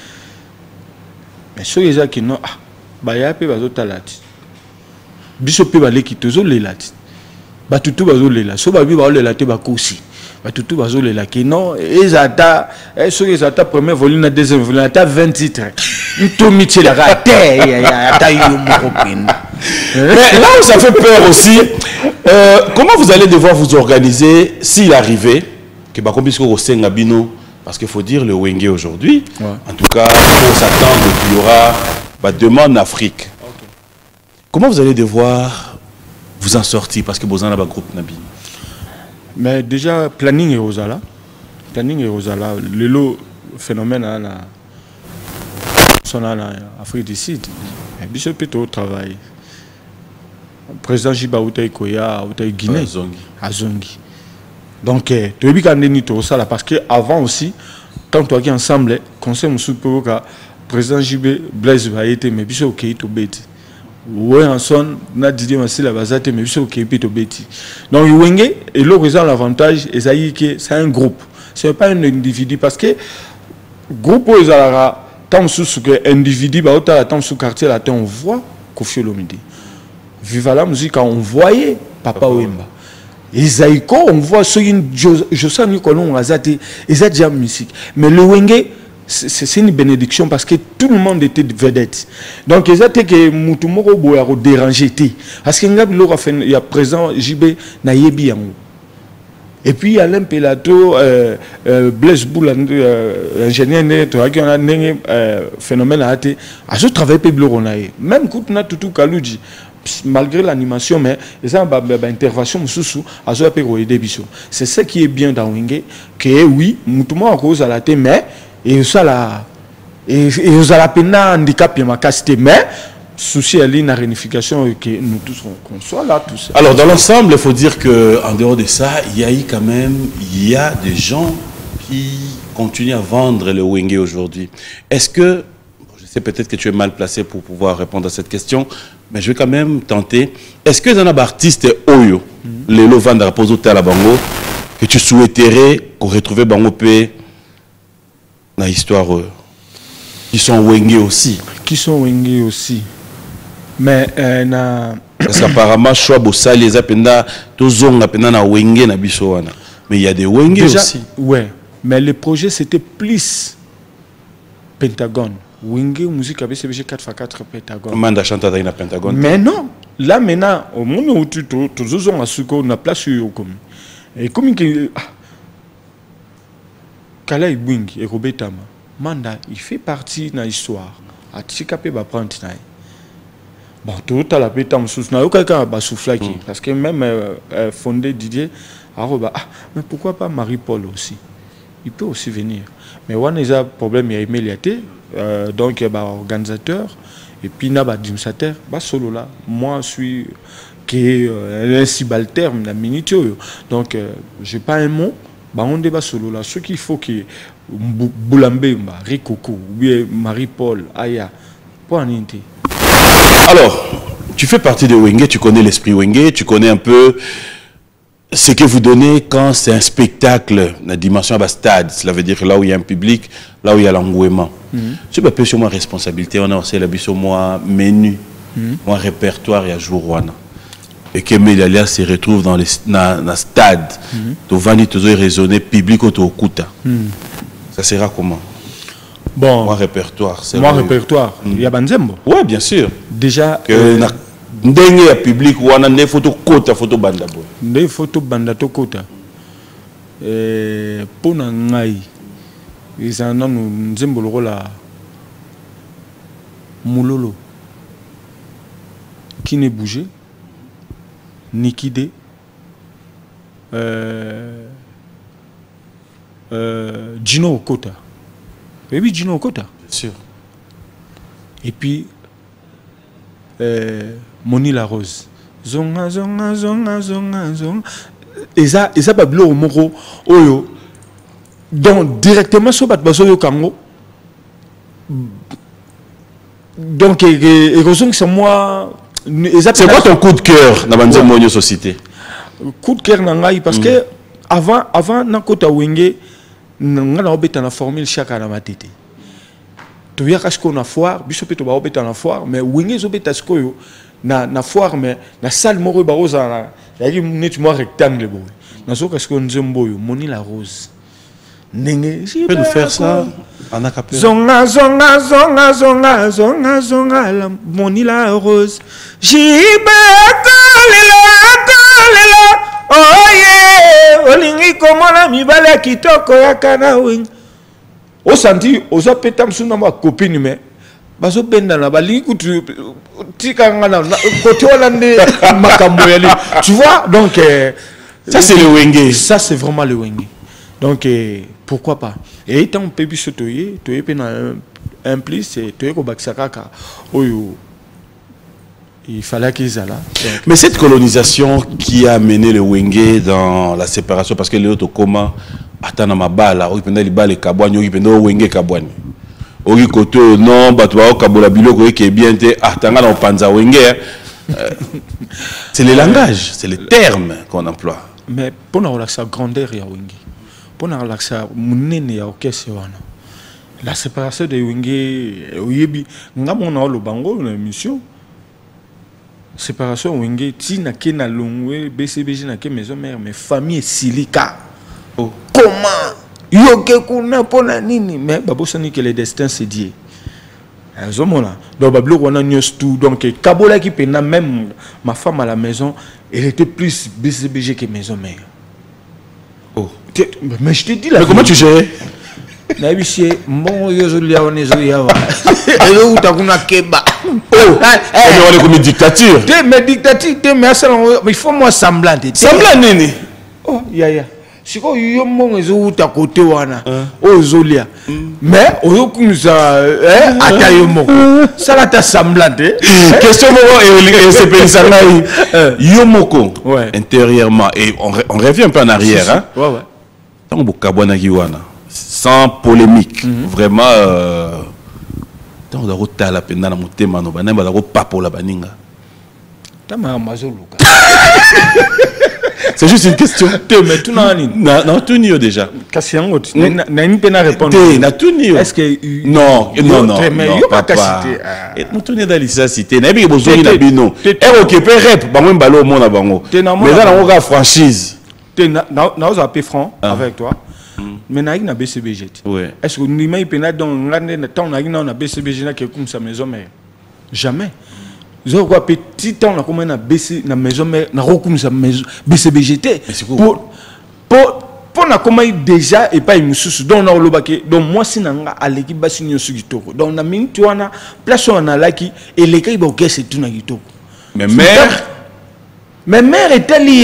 mais ceux les qui non ah ba ya pe bazo talati biso pe baleki tozo lelati ba tutu bazo lela so ba bi ba lela te ba kosi batutu bazolela ki non ezata ceux qui ezata premier volume na deuxième volume ata vingt titres tout miché la raté ya ta yo mokopenda. Mais là où ça fait peur aussi, euh, comment vous allez devoir vous organiser s'il arrivait que bakombisco au Sengabino parce qu'il faut dire le Wenge aujourd'hui ouais. En tout cas on s'attend qu'il y aura bah, demande en Afrique. Okay. Comment vous allez devoir vous en sortir parce que vous en avez un groupe Nabi. Mais déjà, planning est aux ala. Planning est aux ala. Le lot phénomène en Afrique du Sud. Bishop est au travail. Le président Jiba Outaï Koya, Outaï Guinée. À Zongi. Donc, tu as vu qu'on est tout ça parce qu'avant aussi, tant toi qui ensemble, conseil Moussou Peroka, président Jibé Blaise va être, mais Bishop ok, tout bête. Ouais, en son, on a dit que la base mais c'est ok, puis bêti. Donc, Wenge, et l'autre raison, l'avantage, c'est un groupe. Ce n'est pas un individu parce que groupe, ils ont tant sous que individu, bah, autant tant sous quartier, là, on voit Kofi Olomide. Viva la musique, on voyait Papa Wemba. Isaïko, on voit ceux qui je sens que l'on a zaté, ils ont déjà musique. Mais le Wenge, c'est une bénédiction parce que tout le monde était vedette. Donc, ils étaient que Moutoumoro Boyaro dérangé. Parce qu'il y a présent J B Nayebi Yango. Et puis, il y a l'un Pelato, Blaise Boul, ingénieur, qui a un phénomène à été. À ce travail, même quand on a tout Kalouji, malgré l'animation, mais ils ont une intervention sous à ce c'est ce qui est bien dans Wenge, que oui, Moutoumoro a cause à la tête, mais et ça là et vous avez peine handicap et ma capacité mais souci à la réunification que nous tous qu'on soit là tous. Alors dans l'ensemble il faut dire que en dehors de ça il y a eu quand même il y a des gens qui continuent à vendre le Wenge aujourd'hui. Est-ce que je sais peut-être que tu es mal placé pour pouvoir répondre à cette question mais je vais quand même tenter. Est-ce que dans un artiste Oyo les lo vendre à poser à la bango que tu souhaiterais qu'on retrouve bango P dans l'histoire euh, qui sont Wenge aussi qui sont Wenge aussi mais euh, na parce qu'apparemment choix bossa les apenda tozonga penda na Wenge na biso wana mais il y a des Wenge déjà, aussi ouais mais le projet c'était plus Pentagone Wenge musique avec C B G quatre fois quatre Pentagone manda chanta dans Pentagone mais non là maintenant au moment où tu tozonga suko na place yo comme et comme que Kala Ibwingi et Robetama, Manda, il fait partie de l'histoire. A Tchikape va prendre. Bon, tout à la pétame sous na quelqu'un ba soufflaki parce que même euh, euh, fondé Didier aroba ah mais pourquoi pas Marie-Paul aussi. Il peut aussi venir. Mais on a un problème il y a Emeliaté euh, donc bah organisateur et puis na ba administrateur ba solo là moi je suis qui est euh, un subalterne la minute donc euh, j'ai pas un mot bah on débat solo là ce qu'il faut que Boulambe Rikoko ou bien Marie-Paul Aya pour en inter. Alors, tu fais partie de Wenge, tu connais l'esprit Wenge, tu connais un peu ce que vous donnez quand c'est un spectacle, la dimension à stade, cela veut dire là où il y a un public, là où il y a l'engouement. C'est pas peu sur moi responsabilité, on a aussi la sur moi menu, moi répertoire et à jour wana. Et que Melialia se retrouve dans le stade, tu vas ni toujours raisonner public ou tu okuta. Ça sera comment? Bon, moi répertoire, c'est moi répertoire, il y a Banzembo. Ouais, bien sûr. Déjà que na ndenge public wana ne photo kota photo banda boy. Des photos banda to kota. Eh pona ngai. Ils en ont Nzembo le la Moulolo qui n'est bougé. Nikide. Euh euh Gino Okota. Et oui, Gino Okota. Bien sûr. Et puis, euh, Moni la Rose. Zonga, zonga, zonga, zonga, zonga. Et ça, et ça, Bablo au Moro, Oyo. Donc, directement sur Batbaso Yo Kango. Donc, et c'est moi. C'est quoi ton coup de cœur dans la Monio Société? Coup de cœur, parce que avant, avant, dans Kota Wenge, on a formule chaque année à tête. Tu vois qu'on a foire, bisop tu vas obéter la foire, mais Wenge zobeta skoyo na na foire mais na salle moro baroza na yaki net moi rectangle boy. Na so qu'est-ce qu'on zemboyo moni la rose. Nenge, tu peux nous faire ça en acapella. Zonga zonga zonga zonga zonga zonga la moni la rose. Jibe kolela kolela. Oh yeah, olingi komona mibale kitoko ya kana wing. O santi oza petam suna ma copine mais bazo benda na balingi kutu tikanga na côté hollandais makambo yali. Tu vois donc euh, ça c'est le Wenge. Ça c'est vraiment le Wenge. Donc euh, pourquoi pas. Et étant pébi sotoyer, toye pe na un plus c'est toye ko bakisaka oyo. Il fallait qu'ils aient là. Mais cette colonisation qui a amené le Wenge dans la séparation, parce que les autres comment attendent ma balle, on peut les balles kabouani, on peut Wenge kabouani. On dit que non, batwa kabola biloko qui est bien te attendant au panza Wenge. C'est le langage, c'est les termes qu'on emploie. Mais pour nous relaxer grandeur ya Wenge, pour nous relaxer munene ya okese wana. La séparation de Wenge, oyebi, ngamona lo bango na mission. Séparation Wenge tina ke na longwe B C B G na ke maison mère mais famille silika. Oh. Comment yoke kuna pona nini mais babosani que le destin c'est Dieu. Azomona donc bablo wana news tout donc kabola qui pena même ma femme à la maison elle était plus B C B G que maison mère. Oh mais je te dis là. Mais comment tu gères? Na bisie mbongo yo zolia wana zo yawa. Elo utakuna keba. Oh, on est comme une dictature. Mais dictature, il faut moi semblant. Semblant nini? Oh, ya ya. Si quoi yo mon ezo uta côté wana. Oh zolia. Mais oyo kumza eh atayo moko. Ça la ta semblant. Question moko et c'est pensanaï. Yo moko intérieurement et on on revient un peu en arrière hein. Ouais ouais. Tant bokabwana kiwana. Sans polémique, vraiment euh tant on a la peine dans mon thème, on a pas pour la baninga. C'est juste une question. Mais tout n'a pas. Non, tout n'y est déjà. Cassian, n'a une peine à répondre. Est-ce que. Non, non, non. Mais il n'y a pas de cité. Non, tout n'y est dans l'I cité. Il n'y a pas besoin de bino. Et ok, peut rep, bah, même ballon au monde à bango. Mais dans la franchise. Tu n'as pas appelé franc avec toi. Mais n'a pas B C B G. Est-ce que nous n'avons pas dans temps na B C B G qui est comme sa maison mère? Jamais. Je vois petit temps na comme na B C na maison mère na comme sa maison B C B G. Pour pour pour on a commencé déjà et pas une sous donc on a le donc moi si nanga à l'équipe basi nyo sugitoko donc na minute wana place on a là qui et les gars ils c'est tout na gitoko mais mère mais mère était liée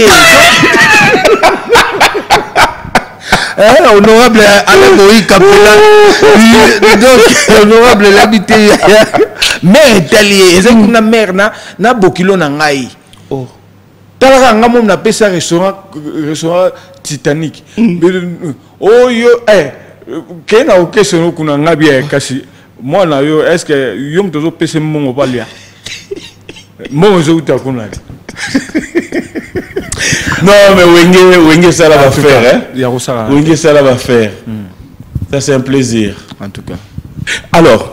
eh honorable Alain Moïse Capella donc honorable l'habité mère était liée c'est une mère na na bokilo na ngai oh talaka ngamo na pesa restaurant restaurant Titanic oh yo eh kena o question kuna ngabi kasi moi na yo est-ce que yo mtozo pesa mongo balia mongo zo utakuna non mais wenge wenge ça va faire hein wenge ça va faire ça c'est un plaisir en tout cas. Alors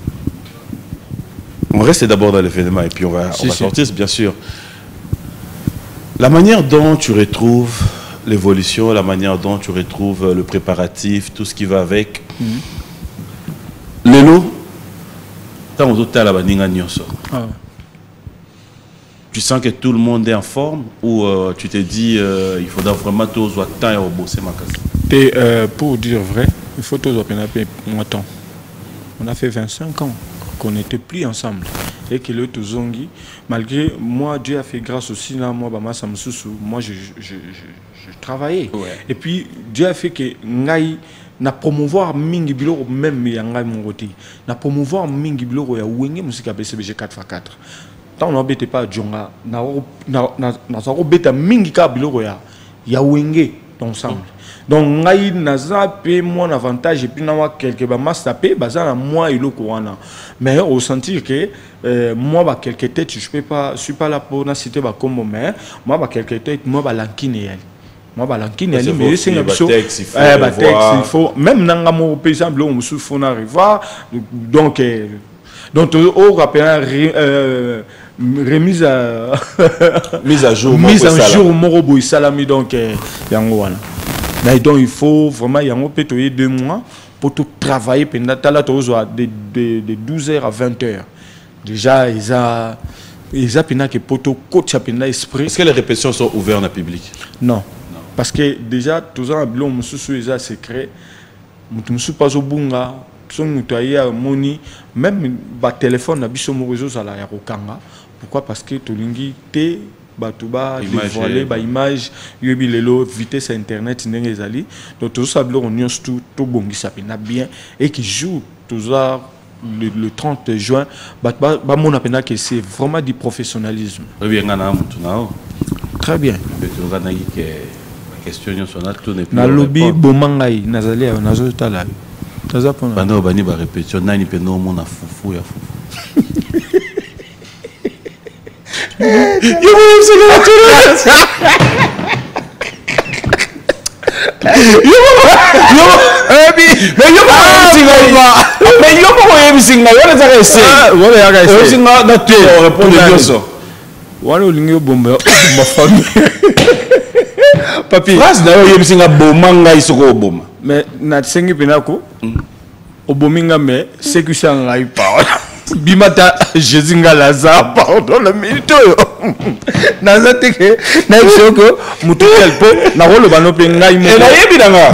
on reste d'abord dans l'événement et puis on va si, on va si. sortir bien sûr. La manière dont tu retrouves l'évolution, la manière dont tu retrouves le préparatif, tout ce qui va avec. Mm-hmm. Lélo, tu sens que tout le monde est en forme ou euh, tu te dis euh, il faudra vraiment tout le temps et bosser ma casse. euh, Pour dire vrai, il faut tout le temps. On a fait vingt-cinq ans qu'on n'était plus ensemble. Et que le Tozongi, malgré moi, Dieu a fait grâce aussi là, moi, moi, je, je, je, je, je travaillais. Ouais. Et puis, Dieu a fait que Ngai na promouvoir Mingi Bilo, même Yangai Mongoti, na promouvoir Mingi Bilo, ya Wenge musique à B C B G quatre fois quatre. Tant on n'habite pas à Djonga, na na beta Mingi Kabilo, ya Wenge ensemble. Donc, ngai naza pe mon avantage et puis nawa quelque ba master bazana moi et le courant. Mais au sentir que euh, moi ba quelque tête je peux pas je suis pas là pour na citer ba comme mon mère, moi ba quelque tête moi ba lankine elle. Moi ba lankine elle mais c'est une chose eh ba texte il faut même nanga mo par exemple on sous faut arriver donc euh, donc au rappel euh, remise à mise à jour mise à jour morobo salami donc yango wana. Donc il faut vraiment y avoir deux mois pour tout travailler pendant de, de, de douze heures à vingt heures. Déjà, ils ont ils ont que pour tout coach esprit. Est-ce que les répétitions sont ouvertes en public? Non. Non. Parce que déjà, tous les gens ont un secret. Nous ne sommes pas au bunga. Même le téléphone, nous réseau à la pourquoi? Parce que tout le monde batuba dévoiler ba image yobi lelo vitesse internet ndenge ezali donc tout ça on nyos tout tout bongi ça pena bien et qui joue toujours le, le trente juin ba ba mon appena que c'est vraiment du professionnalisme très bien question sur la tourne na lobby bomangai nazali nazo tala taza pona bando bani ba répétition nani peno mona fufu ya fufu Yo c'est la tournée. Yo yo mais yo mais yo ko singa yo za essayer wala ya ga essayer singa na te répondre bien ça wala ulingi bomba ma famille papi phrase na yo singa bomanga isoko boma mais na sengi penako obominga mais c'est que ça ngai parole bimata Jésus ngalaza pardon le minute naza teke na isoko mutu kelpo na rolo bano pe ngai mo na yebi danga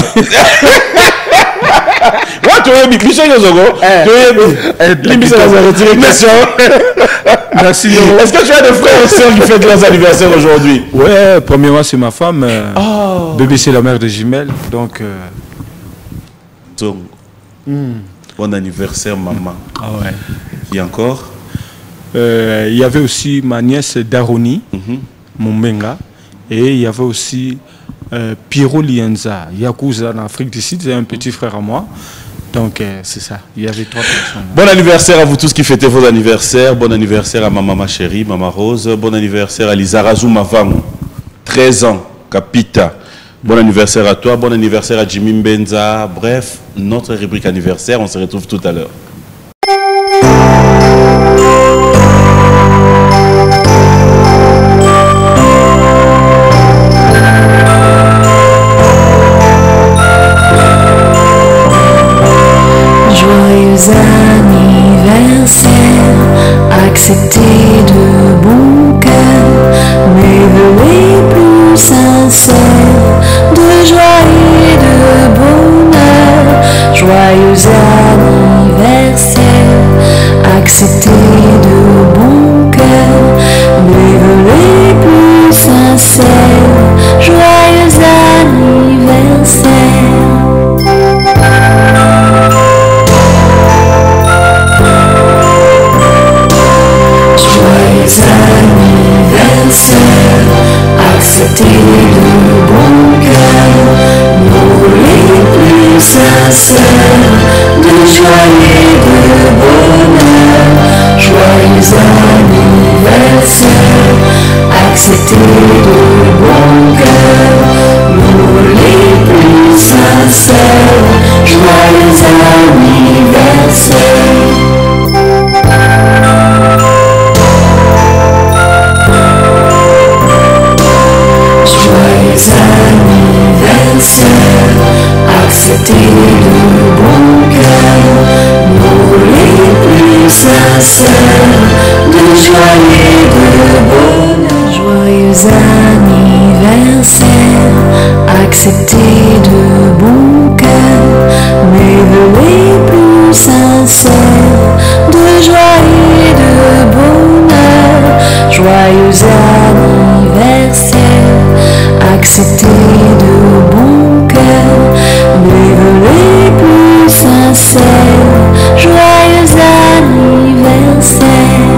watu yebi biso yozogo to yebi limisa la retirer question. Merci. Est-ce que tu as des frères et sœurs qui fêtent leurs anniversaires aujourd'hui? Ouais, premièrement c'est ma femme euh, oh. Bébé c'est la mère de jumelles donc euh... donc mm. Bon anniversaire maman. Ah ouais. Qui encore? Euh, il y avait aussi ma nièce Daroni, mm-hmm. mon menga, et il y avait aussi euh, Piero Lienza, Yakuza en Afrique du Sud, c'est un petit frère à moi. Donc euh, c'est ça, il y avait trois personnes. Bon anniversaire à vous tous qui fêtez vos anniversaires. Bon anniversaire à ma maman chérie, Maman Rose. Bon anniversaire à Lizarazu Mavango, treize ans, Capita. Bon anniversaire à toi, bon anniversaire à Jimmy Mbenza. Bref, notre rubrique anniversaire, on se retrouve tout à l'heure. Joyeux anniversaire, accepté de bon cœur, mes vœux les plus sincères, de joie et joyeux anniversaire. Acceptez de bon cœur mes vœux les plus sincères. Joyeux anniversaire. Joyeux anniversaire, acceptez de bon cœur nos les plus sincères, de joie et de bonheur. Joyeux anniversaire, acceptez de bon cœur nos les plus sincères. Joyeux anniversaire. Joyeux anniversaire, acceptez de bon cœur nos les plus sincères, de joie et de bonheur. Joyeux anniversaire, acceptez de bon cœur mes vœux les plus sincères, de joie et de bonheur. Joyeux anniversaire, acceptez de bon cœur mes vœux les plus sincères. Joyeux anniversaire.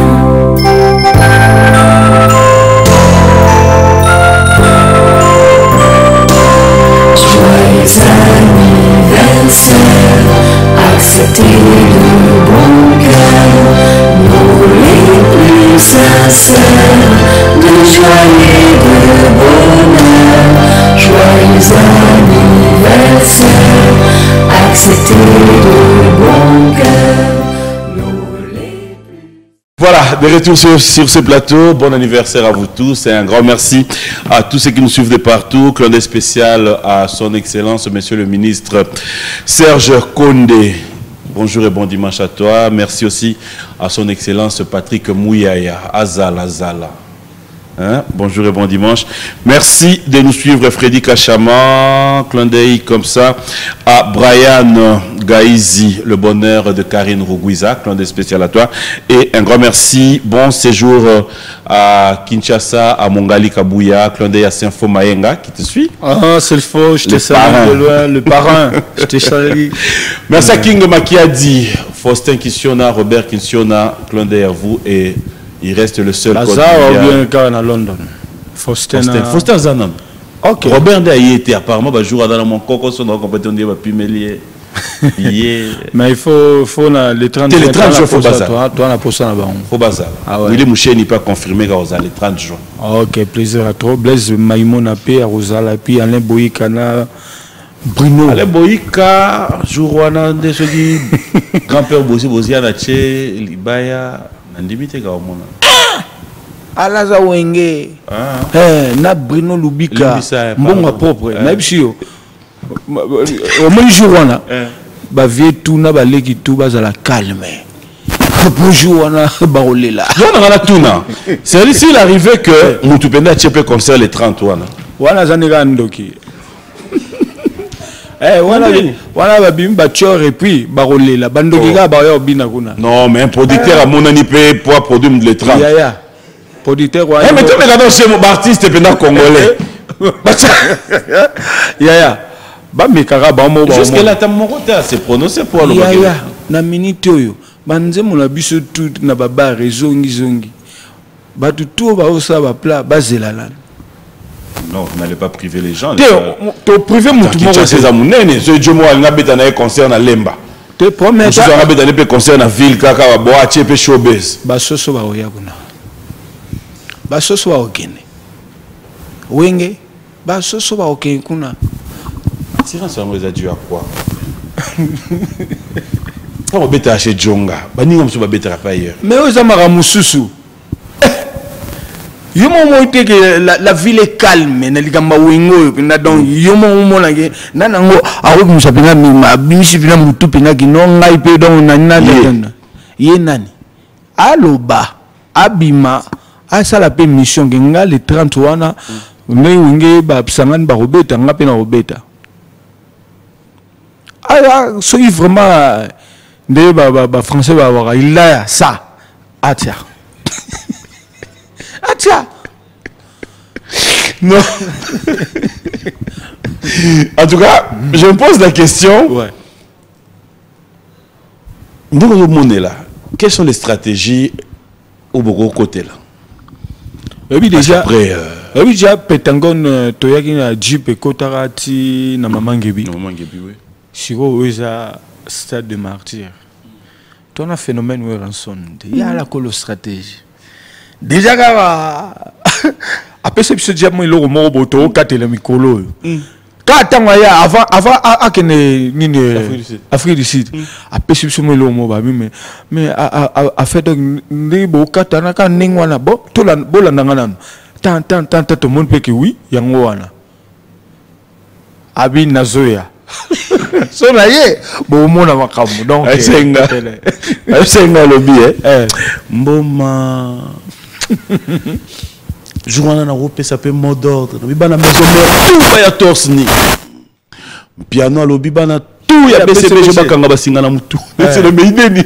Joyeux anniversaire, acceptez de bon cœur nos les plus sincères, de joie et de bonheur. Joyeux anniversaire, acceptez de bon cœur nos les plus. Voilà, de retour sur, sur ce plateau. Bon anniversaire à vous tous et un grand merci à tous ceux qui nous suivent de partout. Clin d'œil spécial à son excellence, monsieur le ministre Serge Condé. Bonjour et bon dimanche à toi. Merci aussi à son excellence Patrick Mouyaya, Azala Azala. Hein? Bonjour et bon dimanche. Merci de nous suivre, Freddy Kachama. Clin d'œil comme ça à Brian Gaïzi, le bonheur de Karine Rougouiza. Clin d'œil spécial à toi. Et un grand merci. Bon séjour à Kinshasa, à Mongali Kabouya. Clin d'œil à Saint-Fo Mayenga qui te suit. Ah, c'est le faux. Je te salue de loin. Le parrain. Je te salue. Merci à King Makiadi, Faustin Kissiona, Robert Kissiona. Clin d'œil à vous et il reste le seul. Lazare ou bien quand à London. Faustin. Faustin Zanon. Ok. Robert Ndaye était apparemment un jour dans mon coco son compétition de Pimelier. Mais il faut faut na les trente les trente jours faut bazar. Toi toi na posa na ba. Faut bazar. Ah ouais. Willy Mouché n'est pas confirmé qu'aux les trente jours. OK, plaisir à trop. Blaise Maïmon P à Rosala puis Alain Boyika na Bruno. Alain Boyika jour wana de ce qui grand-père Bosi Bosi na che Libaya Nandimite ka omona. Alaza Wenge. Ah. Eh na Bruno Lubika. Mbonga propre. Na bishio. Au moins jour wana. Ba vie tout na ba leki tout bazala calme. Bonjour wana barolela. On a la tuna. C'est ici il arrivait que Moutupenda Tchepe concert les trente wana. Wana zanega ndoki. Eh wana wana ba bimba chor et puis barolela bandoki ga ba yo bina kuna. Non mais un producteur à mon ani peut pour produire les trente. Ya ya. Producteur wa. Eh mais tu me regardes chez mon artiste penda congolais. Ya ya. Ba mekara ba mo ba. Jusque là ta mon côté c'est prononcé pour le bagage. Ya ya. Na minute oyo. Banze mon biso tout na baba rezongi zongi. Ba tout ba osa ba plat ba zelala. Non, vous n'allez pas priver les gens. Tu es privé mon tout le monde. C'est à mon nez. Ce Dieu moi, il a bêté un concert à Lemba. Tu es promis. Je suis en bêté un concert à Ville, Kaka, Boa, Tchépé, Showbiz. Basoso wa oyaguna. Basoso wa okene. Wenge. Basoso wa okene kuna. Tirant sur moi, ça dû à quoi? Quand on bêté à chez Djonga, bani comme ça va bêter à pas ailleurs. Mais aux amara mususu. Yomo moite que la, la ville est calme na ligamba wingo na donc yomo mo na ke na nango awo musapina mi ma bimisi pina mutu pina ki no ngai pe donc na na na ye nani aloba abima asala pe mission ke nga le trente wana ne winge ba sangan ba robeta nga pe na robeta ah soki vraiment nde ba ba français ba ba il a ça ah tiens ah tiens non en tout cas je me pose la question ouais dans le monde là quelles sont les stratégies au beaucoup côté là oui déjà après euh... oui déjà Pétangone toyaki na Jeep et Kotarati na Mamangebi na Mamangebi oui siko oza stade de martyr ton a phénomène où rançon il y a la colo stratégie déjà ka après ce petit diable il mo boto katela mikolo ka tanga ya avant avant akene nini Afrique du Sud après ce petit mo mo ba mais mais a fait donc ndi bo katana ka ningwana bo to la bolanda ngana tant tant tant tout le monde peut que oui yango wana abi nazoya so na ye bo mona makambo donc senga senga lobby eh mboma journal na rope ça peut mot d'ordre bi bana maison mère tout ya torse ni piano lobby bana tout ya B C B je bakanga basinga na mutu c'est le meideni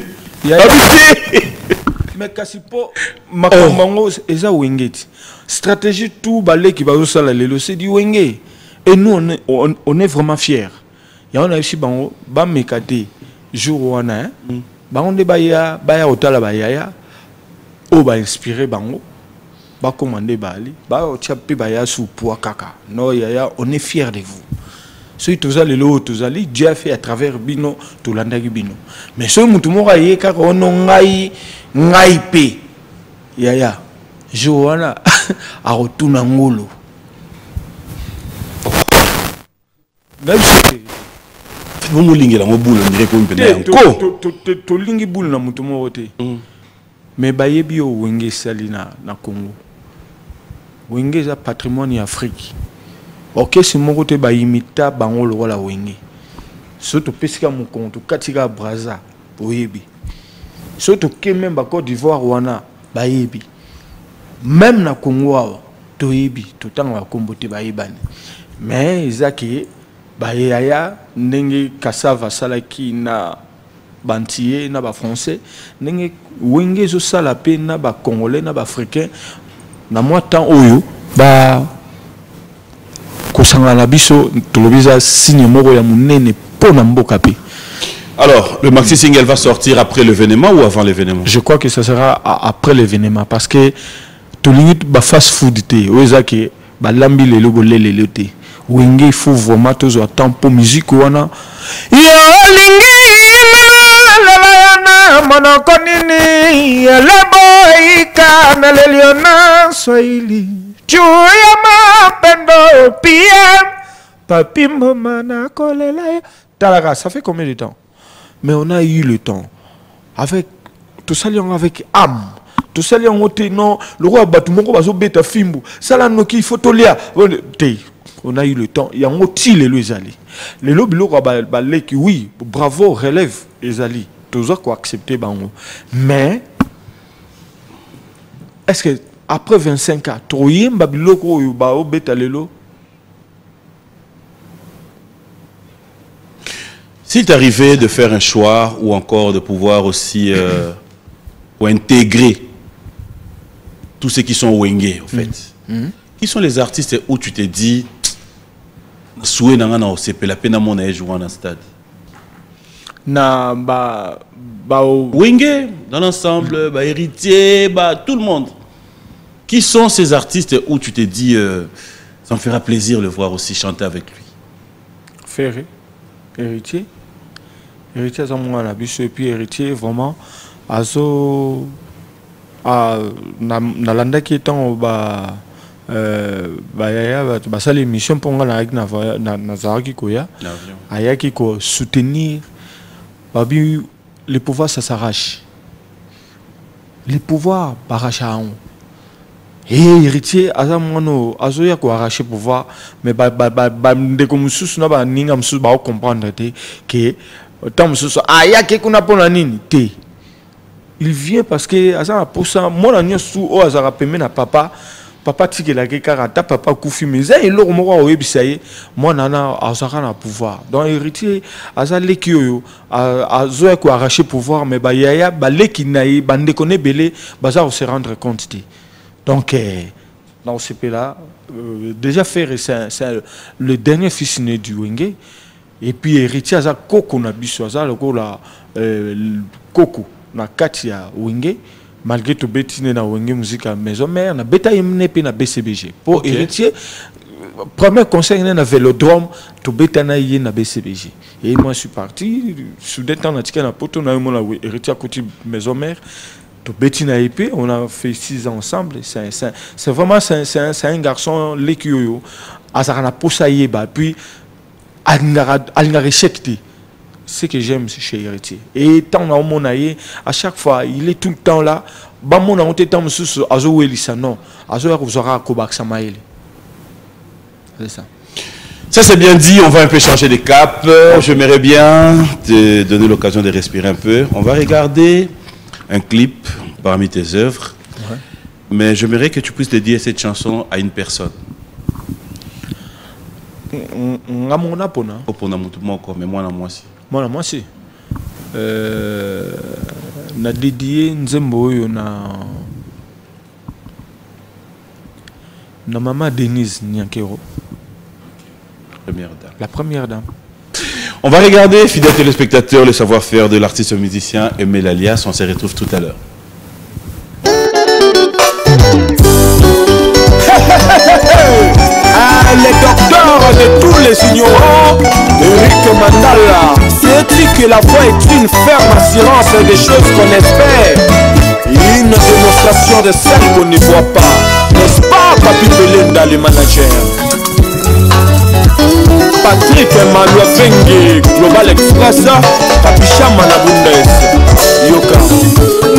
mais kasi po makambo eza wengeti stratégie tout balé qui va au sala lelo c'est du wenge et nous on est, on, on est vraiment fiers. Il y a un aussi bango ba mekate jour wana hein ba on de baya baya otala baya o ba inspirer bango ba commander bali ba otiape baya sous poids kaka no yaya on est fiers de vous ceux tous allez lo tous allez Dieu a fait à travers bino to landaki bino mais ceux mutu moko ye kaka ono ngai ngai pe yaya jour wana a retourna ngolo même si vous me linguez la boule on dirait qu'on peut dire encore to lingi boule na mutu moko te mais bayebi o wenge salina na Congo wenge za patrimoine Afrique ok c'est moko te ba imita bango lo wala wenge surtout pesika mu konto katika braza oyebi surtout que même ba Côte d'Ivoire wana bayebi même na Congo awa toyebi totanga bakombo te bayebani mais ezaki bayaya ndenge kasava salaki na bantier na ba français ndenge wenge zo sala pe na ba congolais na ba africain na moi temps oyo ba kosanga na biso tolobiza signe moko ya munene pona mboka pe. Alors, le maxi single va sortir après l'événement ou avant l'événement? Je crois que ça sera après l'événement parce que tout le monde ba fast food te oza ke ba lambi lelo bolele leté wenge il faut vraiment tous attendre pour musique wana yo lingi la la na monoko nini le boy kana leliona soili chuya mapendo pia papi mama na kolela talaga. Ça fait combien de temps? Mais on a eu le temps avec tout ça avec âme. Tout ça li ngote non le roi batu moko bazo beta fimbu sala noki photolia on a eu le temps ya ngoti le ezali le lobilo ko ba leki oui bravo relève ezali toujours ko accepter bango mais est-ce que après vingt-cinq ans toyemba biloko oyo ba obeta lelo? S'il t'arrivait de faire un choix ou encore de pouvoir aussi euh, ou intégrer tous ceux qui sont wenge en fait, mm-hmm. Qui sont les artistes où tu t'es dit souhait nanga c'est la peine à mon âge jouer dans stade na ba ba wenge dans l'ensemble ba héritier ba tout le monde, qui sont ces artistes où tu t'es dit euh, ça me fera plaisir de le voir aussi chanter avec lui? Ferré, héritier héritier ça moi la biche et puis héritier vraiment azo a na na landa qui étant ba euh ba ya ba ça l'émission pour nga na na na zaki koya aya qui ko soutenir babi les pouvoirs ça s'arrache les pouvoirs baracha et héritier aza mono azo ya ko arracher pouvoir mais ba ba ba de comme sous na ba ninga msu ba comprendre te que tant msu aya qui kuna pona nini te. Il vient parce que à ça pour ça mon agneau sous au hasard payé na papa papa tikelaki kaka ta papa kufi mais eza eloko moko oyebisa ye mwana na azalaka na pouvoir donc héritier aza leki oyo azoya koarrache pouvoir mais bayaya baleki na ye bandeko na ebele baza kose rendre compte te donc eh, dans ce pays là euh, déjà faire c'est le dernier fils né du Wenge et puis héritier aza koko na biso aza lokola euh, koko na kati ya Wenge malgré tout bétine na Wenge musique à maison mère na beta yemne pe na B C B G pour okay. Héritier premier conseil na vélodrome to beta na yé na B C B G et moi je suis parti soudain temps na tika na poto na mo la héritier à côté maison mère to bétine na épée on a fait six ans ensemble c'est c'est c'est vraiment c'est c'est un, un garçon lekioyo azara na posa yeba puis alingara alingara respecté ce que j'aime chez Héritier. Et tant dans mon aïe, à chaque fois, il est tout le temps là. Bah mon on était temps sous azo elisa non. Azo vous aura kobak samaïl. C'est ça. Ça c'est bien dit, on va un peu changer de cap. J'aimerais bien te donner l'occasion de respirer un peu. On va regarder un clip parmi tes œuvres. Ouais. Mais j'aimerais que tu puisses dédier cette chanson à une personne. Ngamona pona. Opona mutu moko mais moi na moi aussi. Moi, moi aussi. Euh, na dédié nzembo yo na na maman Denise Nyankero. Première dame. La première dame. On va regarder, fidèles téléspectateurs, le savoir-faire de l'artiste musicien Aimé Lalias. On se retrouve tout à l'heure. Ah, les docteurs de tous les ignorants, Eric Mandala, c'est dit que la foi est une ferme assurance des choses qu'on espère, une démonstration de celles qu'on ne voit pas, n'est-ce pas, Papi Belinda, le manager? Patrick Emmanuel Fengi, Global Express, Papicha Manabundes, Yoka.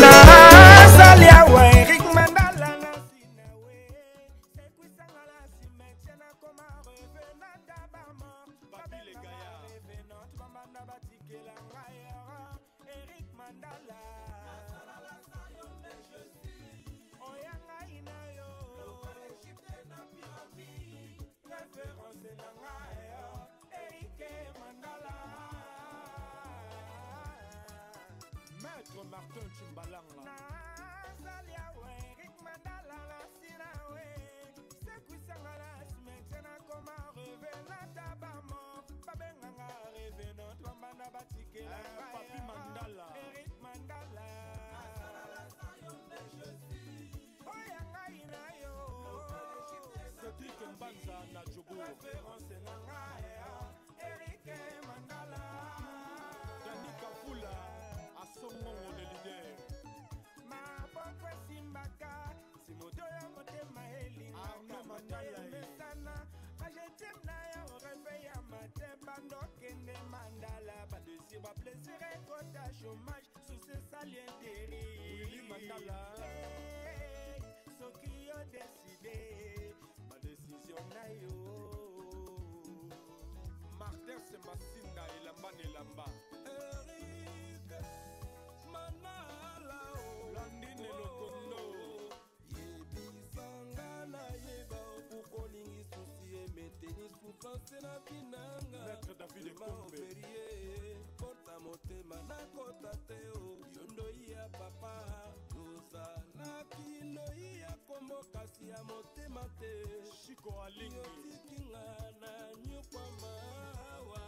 Maître David Ekombe porta motema na kota teo yondo ya papa Rosa na kino ya kombo kasi ya motema te Shiko alingi yotikinga na nyukwa mawa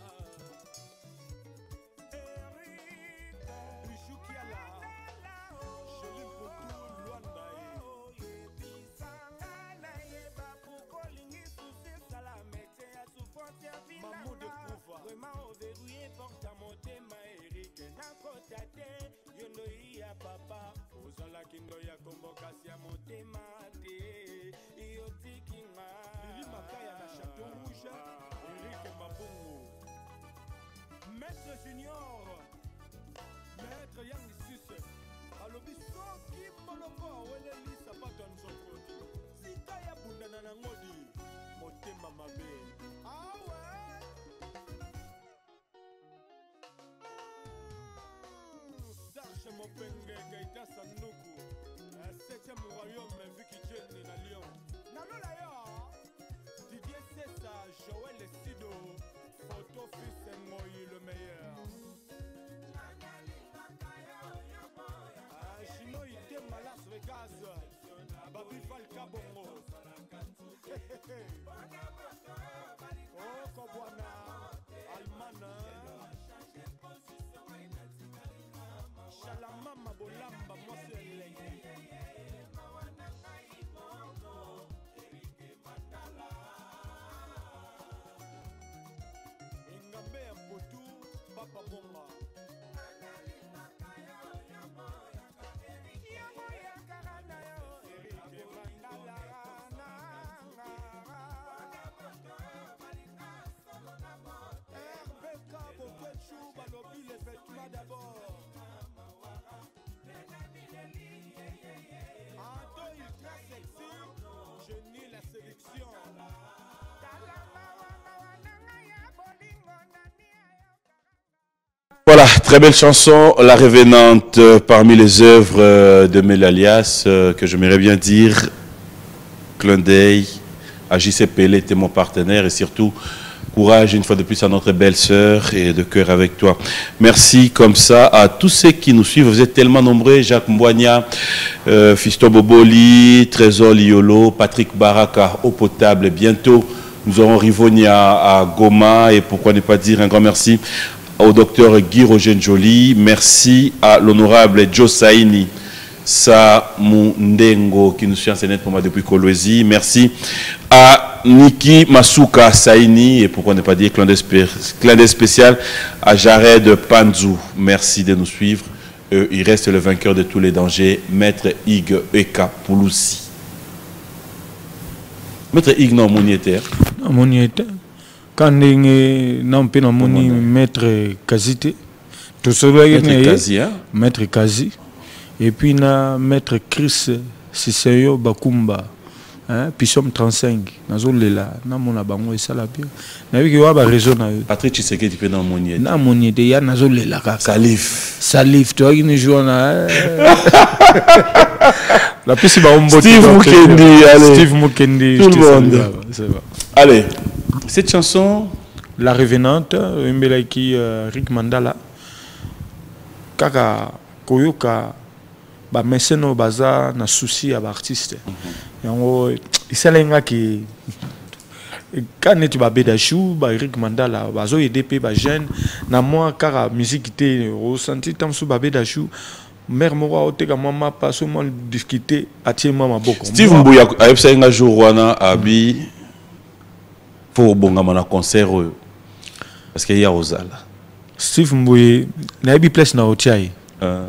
Erika Bishukiala Jolie Potou Luanda Mamou de pouvoir vraiment verrouillé porte à monter ma Eric na kota te yondo ya papa ozala kindo ya convocation ya motema te yotikinga Lili Makaya na Château Rouge Eric Mabungu Maître Junior Maître Yang Sus alobi soki monoko weleli sapato ya nzokoti sita ya bundana na ngodi motema mabe awe Serge Mopenge Gaïta Sanoukou septième royaume Vicky Jenny na Lyon Voilà, très belle chanson, La Revenante, euh, parmi les œuvres euh, de Mel Alias, euh, que j'aimerais bien dire, clin d'œil à J C Pelé, était mon partenaire, et surtout, courage une fois de plus à notre belle-sœur et de cœur avec toi. Merci comme ça à tous ceux qui nous suivent, vous êtes tellement nombreux, Jacques Mbouania, euh, Fisto Boboli, Trésor Liolo, Patrick Baraka, Eau Potable, bientôt nous aurons Rivonia à Goma, et pourquoi ne pas dire un grand merci au docteur Guy Roger Njoli, merci à l'honorable Joe Saini Samundengo qui nous suit en Sénat pour moi depuis Kolwezi, merci à Niki Masuka Saini, et pourquoi ne pas dire clin d'œil spécial à Jared Panzou, merci de nous suivre. Euh, il reste le vainqueur de tous les dangers, Maître Ig Eka Pouloussi. Maître Ig non moniétaire. Non moniétaire. Quand non pe na moni maître Kazite to solo maître Kazi, hein? Maître Kazi, et puis na maître Chris Siseyo Bakumba, hein, puis somme trente-cinq nazo lela na mona bango et ça la bien na wi ki wa ba réseau na Patrick Tshisekedi pe na moni na moni de ya nazo lela ka Salif Salif to ni joana la pisi ba ombo Steve Mukendi, allez Steve Mukendi, tout le monde c'est bon. Allez, cette chanson, La Revenante, qui uh, Rick Mandala, kaka koyoka ba meseno baza na souci à l'artiste. Yango isalenga ki quand tu ba bedachou ba Rick Mandala bazo aider pe ba jeune na moi kaka musique té ressenti tam sou ba bedachou mère moro oteka mama paso mal discuter atie mama boko. Steve Mbuya ayepsa nga jour wana abi pour bongama na concert parce qu'il y a Rosala. Steve Mbuye na bi place na otiai. Uh.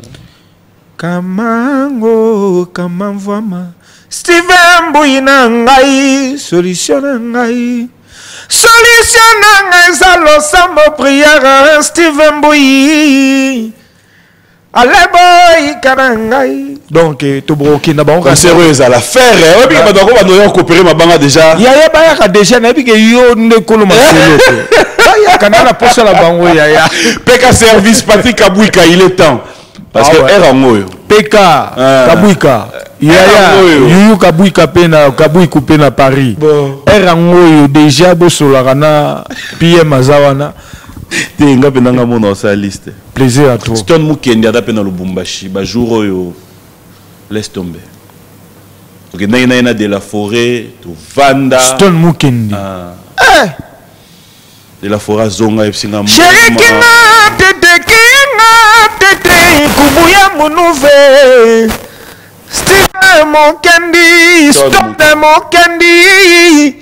Kamango kamamvama Steve Mbuye na ngai solution na ngai solution na ngai zalo sambo prière Steve Mbuye allez boy karangai donc to broki na bango sérieuse à la faire et puis ba doko ba no coopérer ma banga déjà ya ya ba ya déjà na bi ke yo ne kolo masolo ba ya kana na posa la bango ya ya Peka service Patrick Kabouika il est temps parce que era ngoyo Peka Kabouika ya ya yu Kabouika pe na Kabouika pe na Paris era ngoyo déjà bo sola kana P M azawana tenga penanga mona sa liste. Plaisir à toi. Stone Mukendi ada pena Lubumbashi ba jour oyo laisse tomber. OK na ina de la forêt to Vanda. Stone Mukendi. Ah. Eh. De la forêt zonga epsinga mo. Chéri kinga tete kinga tete kubuya munouve. Stone Mukendi, Stone Mukendi.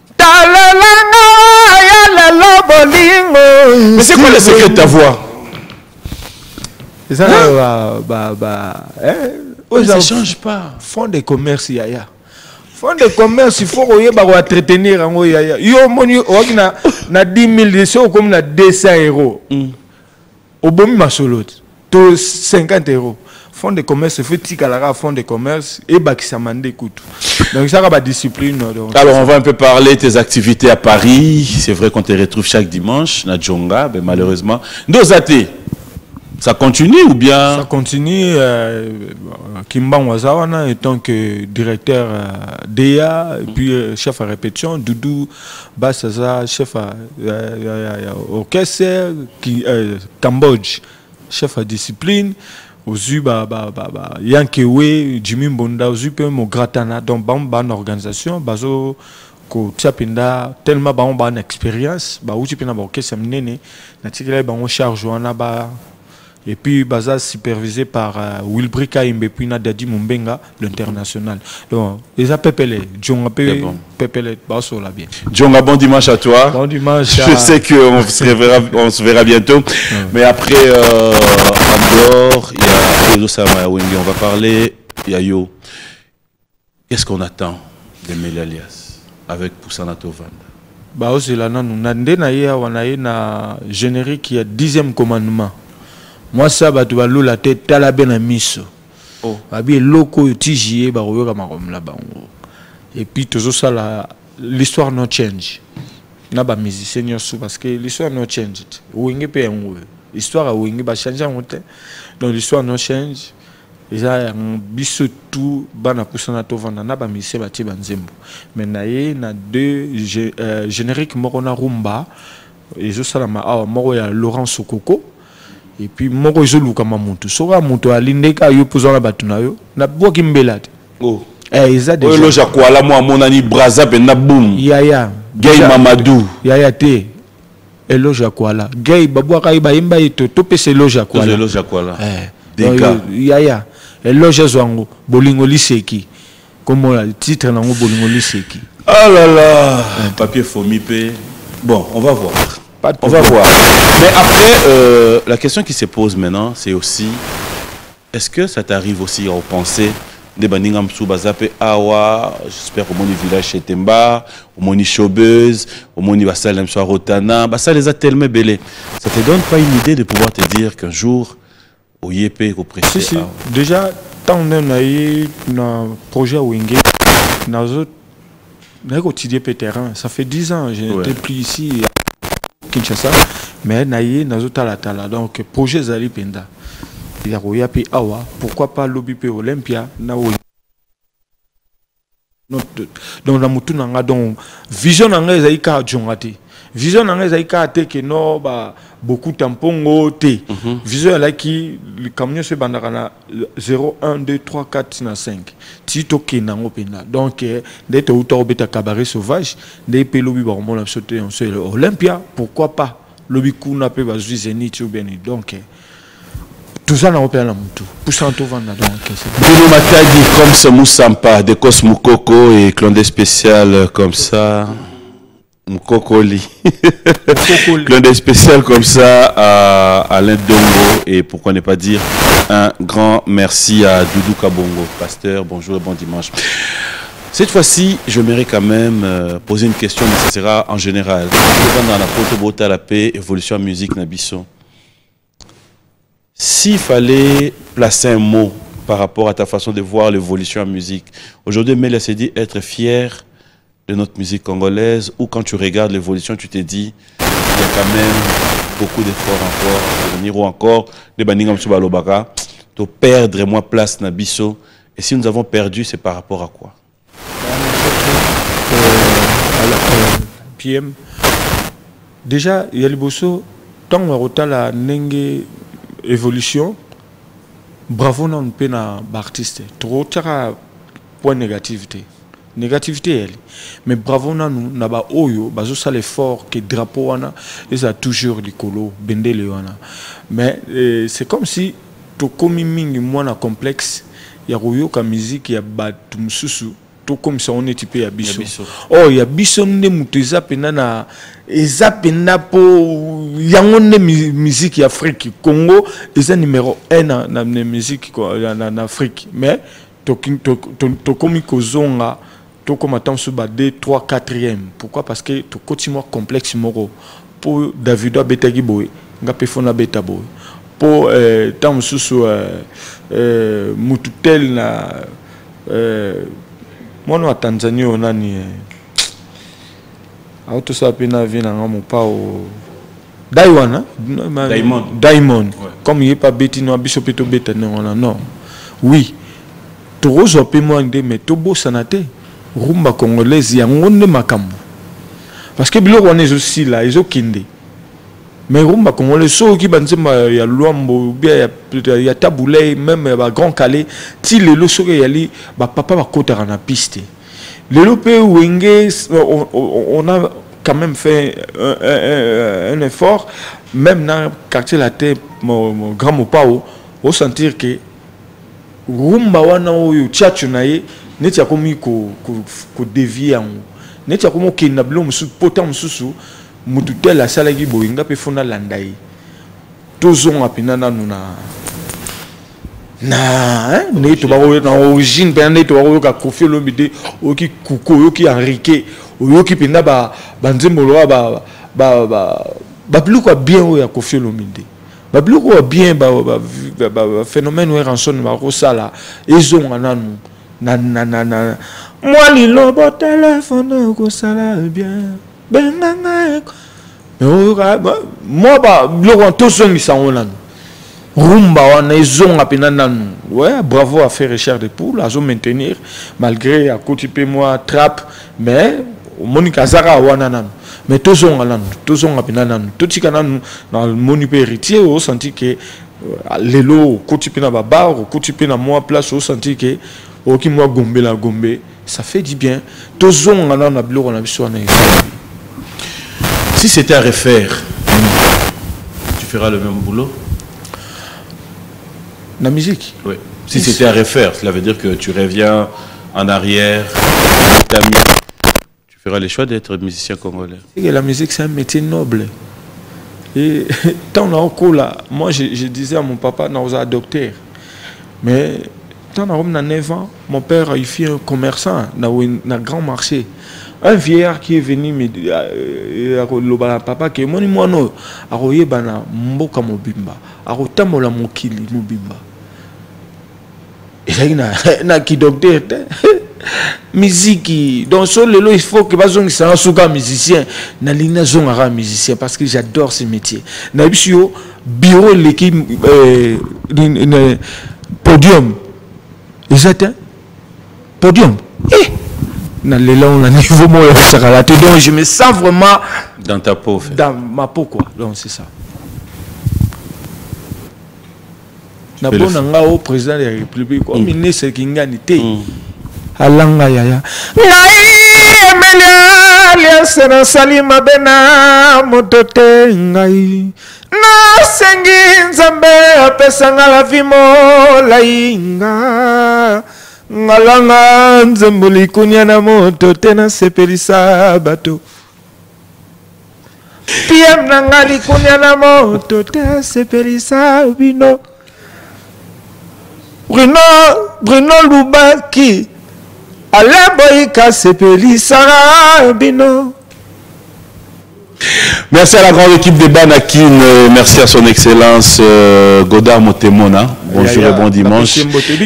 Mais c'est quoi le secret de ta voix? Ça hein? bah, bah, hein? Ça ne change pas. Fonds de commerce, yaya. Fonds de commerce, il faut entretenir. Yo, moni, na na dix mille, c'est comme na deux cents euros. Au bon ma solo, to cinquante euros. Fonds de commerce, il faut que fonds de commerce et Bakisamande coûte. Donc ça va la discipline. Donc, alors on va un peu parler de tes activités à Paris. C'est vrai qu'on te retrouve chaque dimanche na Djonga, mais malheureusement. Ndozate, ça continue ou bien? Ça continue. Euh, Kimban Wazawana étant que directeur euh, D A, et puis euh, chef à répétition, Doudou Bassaza, chef à euh, euh, orchestre, qui, euh, Cambodge, chef à discipline. ozu ba ba ba ba yankewe Jimmy Mbonda ozu pe mo gratana donc ba ba organisation bazo ko tiapenda tellement ba on ba une expérience ba uti pena ba orchestre minene na tikela ba on charge wana ba et puis baza supervisé par uh, Wilbrika Imbe puis na Dadi Mumbenga l'international donc les a pepele Djonga pe pepele ba so la bien Djonga, bon dimanche à toi. Bon dimanche. Je sais qu'on se verra on se verra bientôt ouais. Mais après euh, en dehors il y a Ezo Sama Wengi, on va parler il y a Yo. Qu'est-ce qu'on attend de Meli Alias avec Poussana Tovanda? Bah aussi là non nande na ya wana na générique il y a dixième commandement. Moi ça va tu vas la tête à la ben miso. Oh. Abi loko tijie ba royo kama comme là bas. Et puis toujours ça la l'histoire no change. Na ba musicien sous parce que l'histoire no change. Wingi pe ngwe. Histoire a wingi ba changer en monte. Donc l'histoire no change. Eza biso tout bana Poussana Tovanda na ba musicien ba ti banzembo. Mais na ye na deux euh, générique moko na rumba. Et je ça la ma ah moko ya Laurent Sokoko. Et puis moko ezoluka mamuntu soka muntu alindeka yo pozala batuna yo na boki mbelate oh eh eza déjà lo jakwala mo amonani braza pe na boom ya ya gay Mamadou ya ya te elo jakwala gay babwa kai ba imba ito to pese lo jakwala elo jakwala eh deka ya ya elo jazwango bolingo liseki comme le titre nango bolingo liseki oh là là papier fomi pe bon on va voir. On va voir. Mais après, euh, la question qui se pose maintenant, c'est aussi, est-ce que ça t'arrive aussi à penser des baningam sous bazape awa, j'espère au moni village chez Temba, au moni Chobeuse, au moni Bassalem soit Rotana, bah ça les a tellement belés. Ça te donne pas une idée de pouvoir te dire qu'un jour, au Yépé, au précis. Si, si. Déjà, tant qu'on a eu un projet Wingé, dans autres, dans le quotidien terrain, ça fait dix ans, j'ai été pris ici. Kinshasa mais naïe nazotala tala donc projet zali penda ya roya pe awa pourquoi pas lobby pe Olympia na donc na mutu nanga donc vision nanga ezali ka jongati vision nanga ezali ka te que no ba beaucoup tampongo te vision là qui le camion se bandaka na zéro un deux trois quatre na cinq ti to ke nango penda donc d'être auto beta cabaret sauvage des pe lobby ba on a sauté on se Olympia pourquoi pas lobby kuna pe ba zizeni tu bien donc tout ça n'a pas la mutu Poussana Tovanda donc Bruno Matadi comme ce Moussampa de Cosmokoko et Clondé spécial comme ça Mukokoli. Clondé spécial comme ça à Alain Dongo et pourquoi ne pas dire un grand merci à Doudou Kabongo. Pasteur, bonjour et bon dimanche. Cette fois-ci, je m'aimerais quand même euh, poser une question, mais ça sera en général. Dans la photo la paix, évolution en musique Nabiso. S'il fallait placer un mot par rapport à ta façon de voir l'évolution en musique, aujourd'hui, Meli s'est dit être fier de notre musique congolaise, ou quand tu regardes l'évolution, tu te dis il y a quand même beaucoup d'efforts encore à venir, ou encore les baningam subalobaka, de perdre moins place Nabiso. Et si nous avons perdu, c'est par rapport à quoi? euh, P M. Déjà, il y a le bosso, tant que la nenge évolution, bravo non pena artiste. Trop tard point négativité. Négativité elle. Mais bravo non na ba oyo bazo ça l'effort que drapeau wana ils a toujours likolo bendele wana. Mais euh, c'est comme si to komi mingi mwana complexe ya royo ka musique ya batu mususu to comme ça on est typé ya biso. Oh ya biso ne mutu eza pena na eza pena po yango ne musique ya Afrique Congo eza numéro un na na musique na na Afrique mais to to to komi kozonga to comme attend sur ba deux trois quatrième. Pourquoi? Parce que to continue complexe moro pour Davido betagi boy ngape fona beta boy pour euh tant sous euh mututel na euh mono à Tanzanie on a ni auto ça pena vina ngamo pa o Daiwana Diamond Diamond comme il est pas beti no biso peto beta non non oui to zo pe mo ande mais to bo sanate rumba congolaise yango nde makambo parce que biloko wana aussi là ils okinde mais rumba congolais so qui banzema ya Luambo bien ya Taboulé même ba Grand Calais ti lelo so ya li ba papa ba kota na piste lelo pe wenge on, on a quand même fait un, un, un, un effort même dans quartier la terre mon, mon grand mopao au sentir que rumba wana oyo tchatchu na ye neti akomi ko ko, ko dévier en neti akomo kinna blo musu potam mususu mutu tel la sala gi boyinga pe fona landai tozon apina na nuna na hein ne to ba na origine pe ne to ba ka Koffi Olomide oki kuko yoki Enrique oyoki pinda ba banzemolo ba ba ba ba plus quoi bien o ya Koffi Olomide ba plus quoi bien ba ba phénomène ou ranson ba ko sala ezon ananu na na na na moi li lobo téléphone ko sala bien benanga moi ba lo to songi sangolan rumba wana ezonga pena nanu ouais bravo à faire Richard de Poule à zo maintenir malgré à côté pe moi trap mais Monica Zara wana nanu mais to zonga nanu to zonga pena nanu to tika nanu dans le moni pe héritier au senti que lelo côté pena ba bar côté pena moi place au senti que au qui moi gombe la gombe ça fait du bien to zonga nanu na bilo na biso na. Si c'était à refaire, tu feras le même boulot? La musique? Oui. Si c'était à refaire, cela veut dire que tu reviens en arrière, tu feras le choix d'être musicien congolais. La musique, c'est un métier noble. Et tant on là, moi je, je disais à mon papa, non, vous êtes docteur. Mais tant on a neuf ans, mon père il fait un commerçant dans un grand marché. Un vieillard qui est venu me dire, euh, papa, que mon mono, a royé bana mboka mobimba, a rotamola mokili mobimba. Et là, il y a qui docteur, musique. Donc, sur le lot, il faut que les gens soient musiciens. Na lina zonga musicien parce que j'adore ce métier. Na bisio bureau l'équipe podium. Exact. Podium. Eh. Na l'élan na niveau moi donc je me sens vraiment dans ta peau. Fait. Dans ma peau quoi. Donc c'est ça. Na bona nga au président de la République au ministre Kingani te. Alanga yaya. Ngai emelia sena salima bena motote ngai. Na sengi nzambe apesa ngala vimo lainga. Ngalanga nzembuli kunya na moto tena sepelisa bato. Piem na ngali kunya na moto tena sepelisa bino. Bruno, Bruno Lubaki, Alaboïka sepelisa bino. Merci à la grande équipe de Banakin, euh, merci à son excellence euh, Godard Motemona. Bonjour et bon dimanche.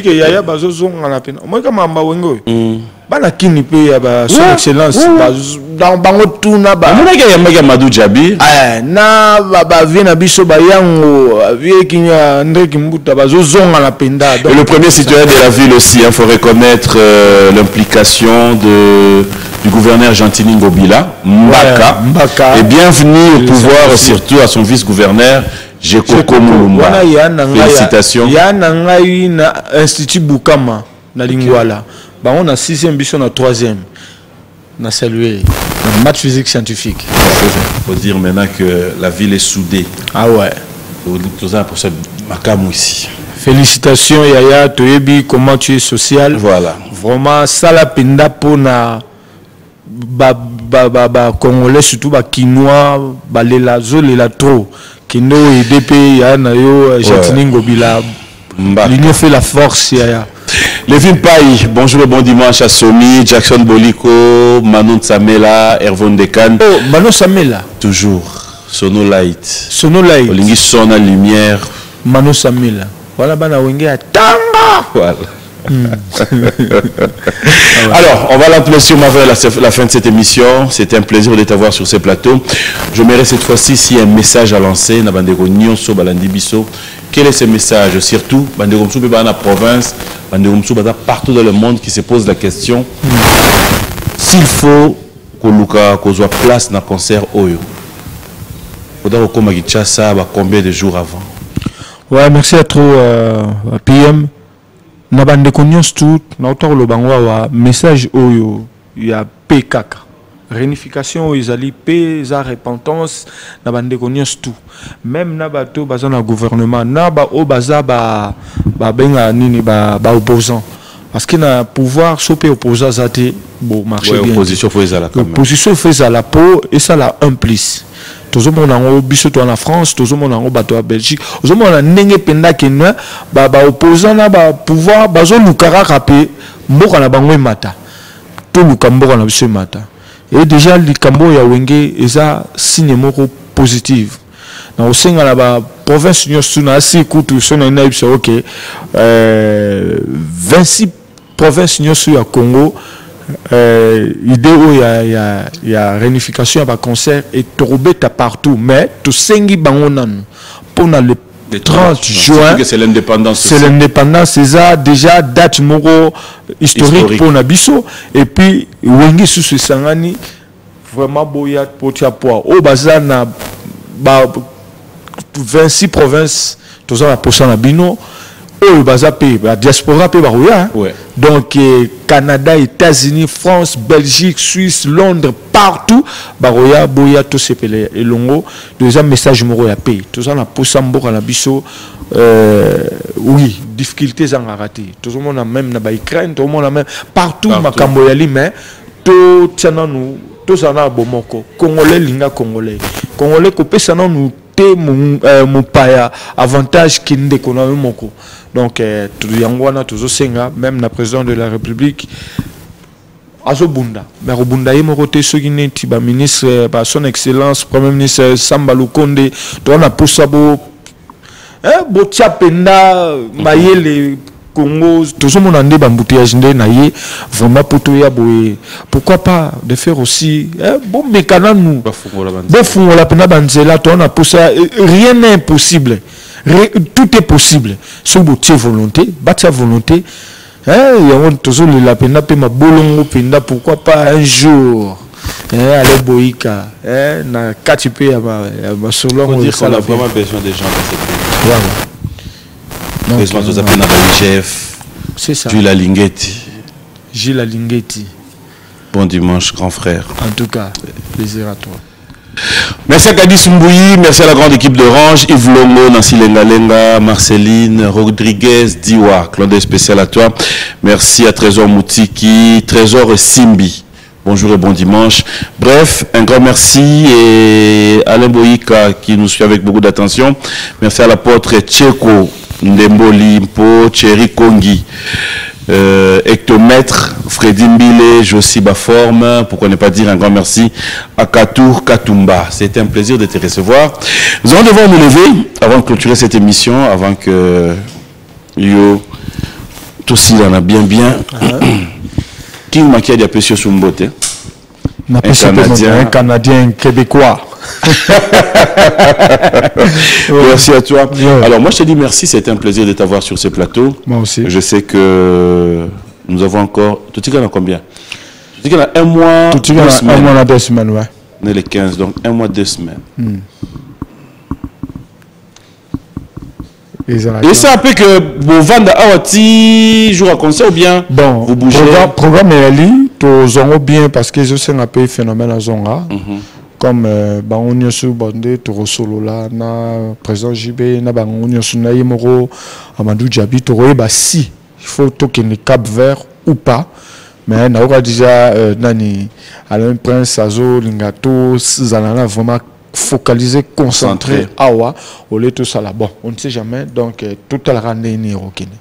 Banakin pe ya son excellence dans bango tuna ba. Amona ke yamba Madou Djabi. Eh na ba ba vina biso ba yango vie kinya ndeki mbuta bazo zonga na penda. Et le premier citoyen de la ville aussi, il hein, faut reconnaître euh, l'implication de du gouverneur Gentini Ngobila Mbaka, ouais, Mbaka. Et bienvenue au pouvoir surtout à son vice-gouverneur Jekoko Mulumba. Félicitations. Il y a un institut Bukama na Lingwala. Bah on a sixième biso na troisième. On a salué un match physique scientifique. Il faut dire maintenant que la ville est soudée. Ah ouais. Tout ça pour ce Makamu ici. Félicitations Yaya, Toyebi, comment tu es social. Voilà. Vraiment ça la pinda pona ba ba ba ba congolais surtout ba quinois ba lela zo lela trop kino et D P ya na yo Gentini Ngobila. L'union fait la force Yaya. Levin Paye, bonjour et bon dimanche à Somi, Jackson Boliko, Manon Samela, Ervon Dekan. Oh, Manon Samela. Toujours. Sono Light. Sono Light. Olingi Sona Lumière. Manon Samela. Voilà, bana wenge à Tanga. Voilà. Hmm. Alors, on va l'appeler sur ma la, la fin de cette émission. C'était un plaisir de t'avoir sur ce plateau. Je mets cette fois-ci s'il y a un message à lancer. Quel est ce message? Surtout, dans la province, partout dans le monde qui se pose la question s'il faut qu'on soit place dans le concert Oyo. faudra au Kinshasa combien de jours avant? Ouais, merci à trop euh, P M. Na bande konyos tout, na autor le bangwa wa message oyo ya P K K. Réunification ils allaient paix za repentance na bande konyos tout. Même na bato baza na gouvernement na ba o baza ba ba benga nini ba ba opposant. Parce que na pouvoir soper opposant zate bon marché ouais, bien. Opposition faut la quand même. Opposition fait à la peau et ça la un plus. Tout le monde en biso to en France, tout le monde en bateau à Belgique. Tout le monde en nenge penda kenwa ba ba opposant na ba pouvoir bazo lukara rapé mboka na bango mata. Tout le kamboka na biso mata. Et déjà le kambo ya wenge eza signe moko positive. Na osenga na ba province nyosu na si kutu so na na biso OK. Euh vingt-six provinces nyosu ya Congo. Euh, idée où il y a, y a, y a réunification, il y a concert et trouvé partout, mais tout sengi bangonan pour le trente juin, c'est l'indépendance. C'est l'indépendance, c'est ça déjà date moro historique pour Nabiso et puis wengi sous ce sangani vraiment boyat pour tia poa au bazana ba vingt-six provinces tout ça la posa na bino. Oh, la diaspora peut ouais. Donc eh, Canada, États-Unis, France, Belgique, Suisse, Londres, partout, baroya boya tout ces pays et longo deuxième message moro ya pays tout ça na posambo na biso euh oui difficultés en raté tout le monde a même na ba Ukraine tout le monde a même partout makambo ya mais tout tiana nous tout ça na bomoko congolais linga congolais congolais ko pesa na nous mon euh, mon paya avantage qui ne déconne moko donc tout yangwana toujours senga même la président de la République azobunda mais obunda ye moko te soki neti ba ministre ba son excellence premier ministre Samba Lukonde to na posabo hein botia penda mayele Congo toujours mon andé bambouteillage ndé na ye vraiment poto ya boye pourquoi pas de faire aussi hein bon mécana nous bon fond la pena banzela to na posa rien n'est impossible. Tout est possible. Si vous avez volonté, votre volonté, hein, il y a toujours la peine de ma bolongo penda, pourquoi pas un jour, hein, aller boïka, hein, na katipé à ma ma solo. On dire qu'on a vraiment besoin des gens dans cette pays. Voilà. Besoin de appeler na chef. C'est ça. Gilles Linguetti. Gilles Linguetti. Bon dimanche, grand frère. En tout cas, plaisir à toi. Merci à Kadis Mbouyi, merci à la grande équipe d'Orange, Yves Longo, Nancy Lengalenga, Marceline, Rodriguez, Diwa, Claude spécial à toi. Merci à Trésor Moutiki, Trésor Simbi. Bonjour et bon dimanche. Bref, un grand merci et Alain Boïka qui nous suit avec beaucoup d'attention. Merci à l'apôtre Tcheko, Ndemboli, Mpo, Thierry Kongi. Euh, hectomètre, Freddy Mbile, Josie Baforme, pourquoi ne pas dire un grand merci à Katour Katumba. C'était un plaisir de te recevoir. Nous allons devoir nous lever avant de clôturer cette émission, avant que yo tout aussi en a bien bien. Qui m'a dit à Pessio Sumbote? Un Canadien, un Canadien, un Québécois. Merci à toi. Ouais. Alors moi je te dis merci, c'était un plaisir de t'avoir sur ce plateau. Moi aussi. Je sais que nous avons encore... Tout le monde a combien? Tout le monde a un mois, Tout deux semaines. Un mois, deux semaines, ouais. On est les quinze, donc un mois, deux semaines. Hmm. Et ça a fait que vous vendez à Awati, jour à concert ou bien bon, vous bougez? Le programme est allé, tous ont bien parce que je sais un peu phénomène à Zonga. Comme on sur bandé to solo là na président J B na bangonyo sur na yemoro Amadou Djabi to ba si il faut token le Cap Vert ou pas mais na aura déjà nani Alain Prince Azo Lingato zalana vraiment focalisé concentré awa au lieu tout ça là bon on ne sait jamais donc tout à la randonnée ni rokene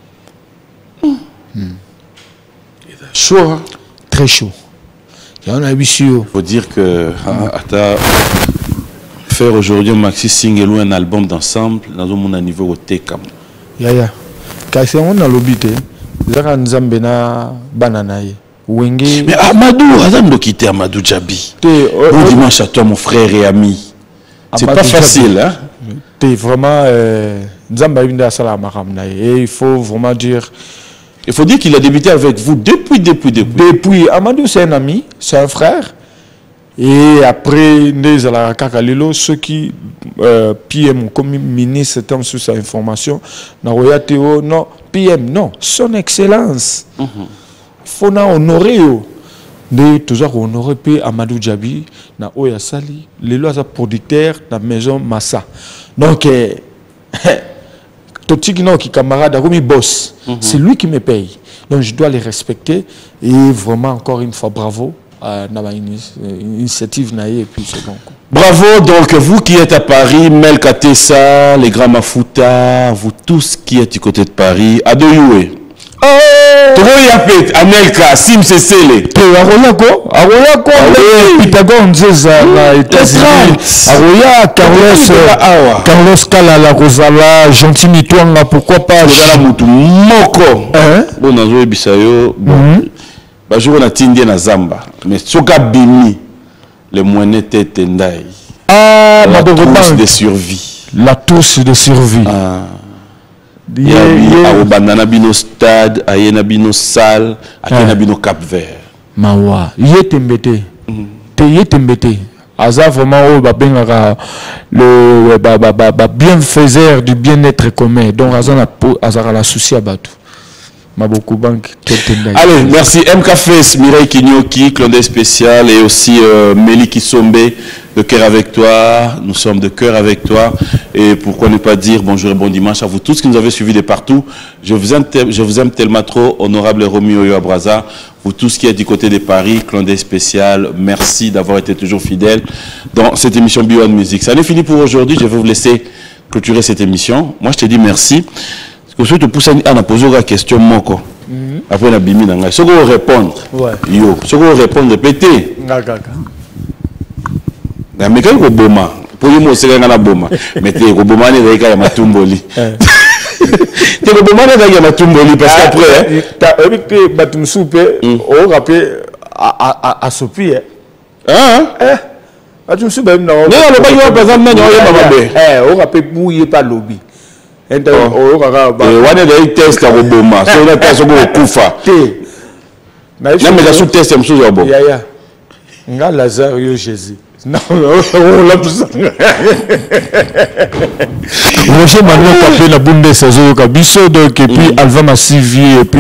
chaud hein? Très chaud. Il faut dire que à faire aujourd'hui un maxi single ou un album d'ensemble dans un niveau au T K. Ya ya. Car c'est on a l'obité. Zara Nzambe na banana ye. Wenge. Mais Amadou, Adam doit quitter Amadou Djabi. Bon dimanche à toi mon frère et ami. C'est pas facile hein. T'es vraiment Nzambe binda sala maram na et il faut vraiment dire. Il faut dire qu'il a débuté avec vous depuis, depuis, depuis. Depuis, Amadou c'est un ami, c'est un frère. Et après, nous allons à ceux qui euh, P M comme ministre étant sous sa information, non, P M, non, son excellence. Il faut honorer. De toujours honorer Amadou Djabi, na Oya Sali, les lois producteurs de la maison Massa. Donc, Totikino qui camarade, boss, c'est lui qui me paye. Donc, je dois les respecter. Et vraiment, encore une fois, bravo. Euh, initiative naïe et puis c'est bon. Bravo, donc vous qui êtes à Paris, Melka Tessa, les Grands Mafuta, vous tous qui êtes du côté de Paris, Adoyoué. Oh! Tout le monde y a fait, Amelka, Sim Sessele. Aroya ko, Aroya ko, Pythagore Nzeza, na États-Unis. Aroya, Carlos, Carlos Kalala, Rosala, Gentil Mitouanga, pourquoi pas? Rosala Moutou, Moko. Bon, Nazo et Bissayo, bon. Jour on a tindé na Zamba, mais soka bimi le moyen tête ndai. Ah, la touche de survie. La touche de survie. Ah. Yeah, yeah. A banana bino stade, a yena bino salle, a yena bino Cap Vert. Mawa, yé mbete. Te yé mbete. Aza vraiment ba bengaka le ba ba ba bienfaiseur du bien-être commun. Donc aza na aza la souci à batou. Allez, merci. M K F S, Mireille Kinyoki, Clondé spécial et aussi euh, Mélie Kisombe, de cœur avec toi. Nous sommes de cœur avec toi. Et pourquoi ne pas dire bonjour et bon dimanche à vous tous qui nous avez suivis de partout. Je vous aime, je vous aime tellement trop, honorable Romy Oyo Abraza. Vous tous qui êtes du côté de Paris, Clondé spécial, merci d'avoir été toujours fidèles dans cette émission Beyond Music. Ça n'est fini pour aujourd'hui. Je vais vous laisser clôturer cette émission. Moi, je te dis merci. Parce que si tu pousses à poser la question, moko. Après, on a bimi dans la. Si vous répondre, yo. Si vous répondre, répétez. Mais quand vous boma, pour vous, c'est quand vous boma. Mais tu vous boma, vous avez ma tumboli. Tu vous boma, vous avez ma tumboli parce qu'après. Tu as vu que Batum Soupe, on rappelle à Sopi. Hein? Batum Soupe, non. Non, le bailleur, par exemple, non, on rappelle mouillé par lobby. Et on a des tests à Obama. Si on a des tests à Koufa. Non, mais je suis testé comme ça. Ya ya. Nga Lazare yo Jésus. Non, on l'a plus. Roger Manuel Capé la Bundesliga Kabiso donc et puis Alva Massivi et puis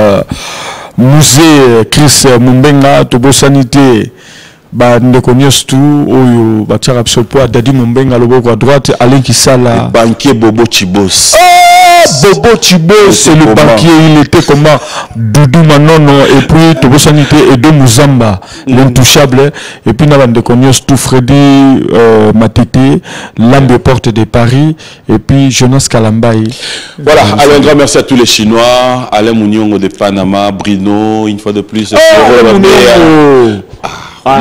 musée Chris Mumbenga Tobo Sanité. Ba ndekonyos tu oyo ba tchara psopo Dadi Mumbenga loboko à droite Alain Kisala banquier Bobo Chibos. Oh Bobo Chibos c'est le banquier, il était comment Doudou Manono et puis Tobo Sanité et de Muzamba l'intouchable et puis na ndekonyos tout Freddy euh, Matete Lambe Porte de Paris et puis Jonas Kalambaï. Voilà, alors un grand merci à tous les Chinois, Alain Mouniong de Panama, Brino une fois de plus. Oh, Ah,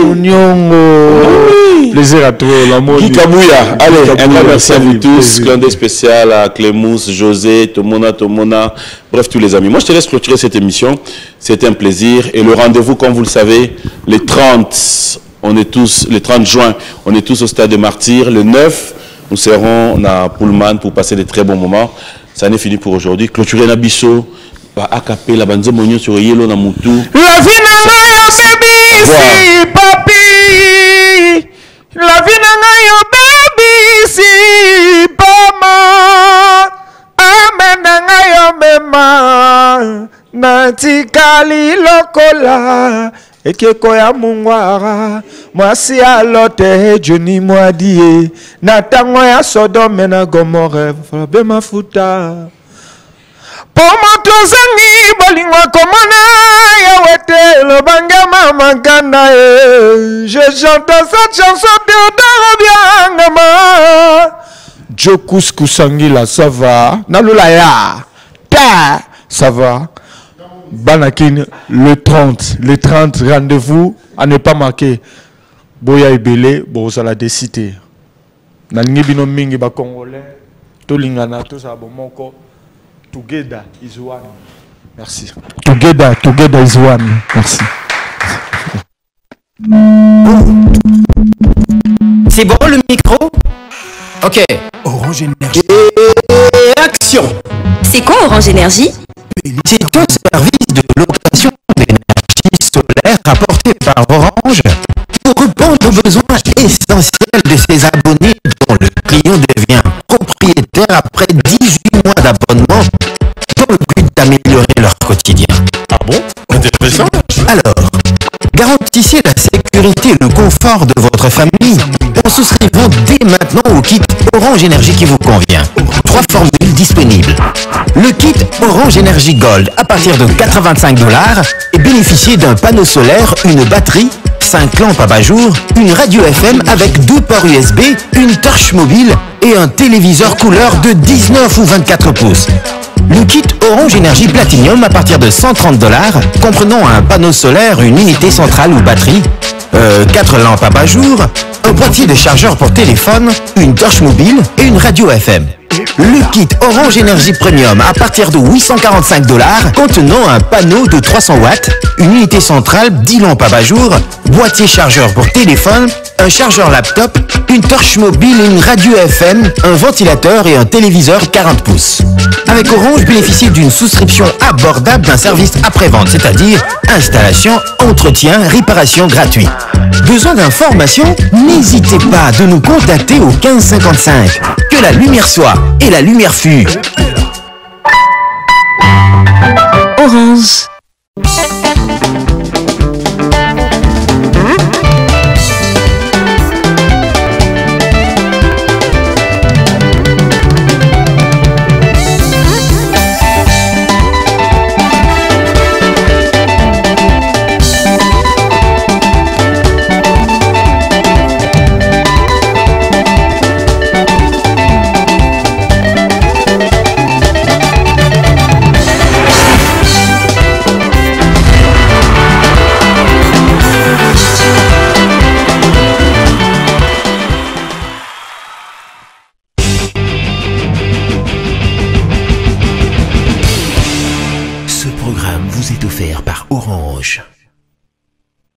oui. Plaisir à toi, l'amour. Guy Kabouya, allez, un grand merci à vous tous. Clandé spécial à Clémence, José, Tomona, Tomona, bref, tous les amis. Moi, je te laisse clôturer cette émission. C'était un plaisir. Et le rendez-vous, comme vous le savez, les trente, on est tous, le trente juin, on est tous au stade de Martyrs. Le neuf, nous serons à Pullman pour passer de très bons moments. Ça n'est fini pour aujourd'hui. Clôturer Nabiso, à Akapé, la Banzo Mognon sur Yelo Namutu. La vie n'a baby, si papi. La vie n'a baby, si pama. Amen n'a mema. Natikali lokola. Ekeko ya mungwara. Mwasi alote Johnny Mwadie. Natango ya Sodome na Gomorre. Falabe mafuta. Pomo tozangi bolingwa komona ya wete le bangama mangana e. Je chante cette chanson de Biangama. Jokus Kusangila, ça va. Nalula ya. Ta, ça va. Banakin, le trente. Le trente, rendez-vous à ne pas manquer. Boya Ebele, bon, ça l'a décidé. Nalingi bino mingi ba Congolais. Tolingana, tout ça, bon, mon corps. Together is one. Merci. Together, together is one. Merci. C'est bon le micro? Ok. Orange Énergie. Et action. C'est quoi Orange Énergie? C'est un service de location d'énergie solaire apporté par Orange pour répond aux besoins essentiels de ses abonnés dont le client devient propriétaire après dix-huit mois d'abonnement dans le but d'améliorer leur quotidien. Ah bon? Intéressant. Alors, garantissez la sécurité et le confort de votre famille en souscrivant dès maintenant au kit Orange Énergie qui vous convient. Trois formules disponibles. Le kit Orange Énergie Gold à partir de quatre-vingt-cinq dollars et bénéficiez d'un panneau solaire, une batterie, cinq lampes à bas-jour, une radio F M avec deux ports U S B, une torche mobile et un téléviseur couleur de dix-neuf ou vingt-quatre pouces. Le kit Orange Énergie Platinum à partir de cent trente dollars, comprenant un panneau solaire, une unité centrale ou batterie, euh, quatre lampes à bas-jour, un boîtier de chargeur pour téléphone, une torche mobile et une radio F M. Le kit Orange Énergie Premium à partir de huit cent quarante-cinq dollars, contenant un panneau de trois cents watts, une unité centrale, dix lampes à bas-jour, boîtier chargeur pour téléphone, un chargeur laptop, une torche mobile et une radio F M, un ventilateur et un téléviseur quarante pouces. Avec Orange, bénéficiez d'une souscription abordable d'un service après-vente, c'est-à-dire installation, entretien, réparation gratuit. Besoin d'informations? N'hésitez pas de nous contacter au quinze cinquante-cinq. Que la lumière soit et la lumière fut. Orange. Ce programme vous est offert par Orange.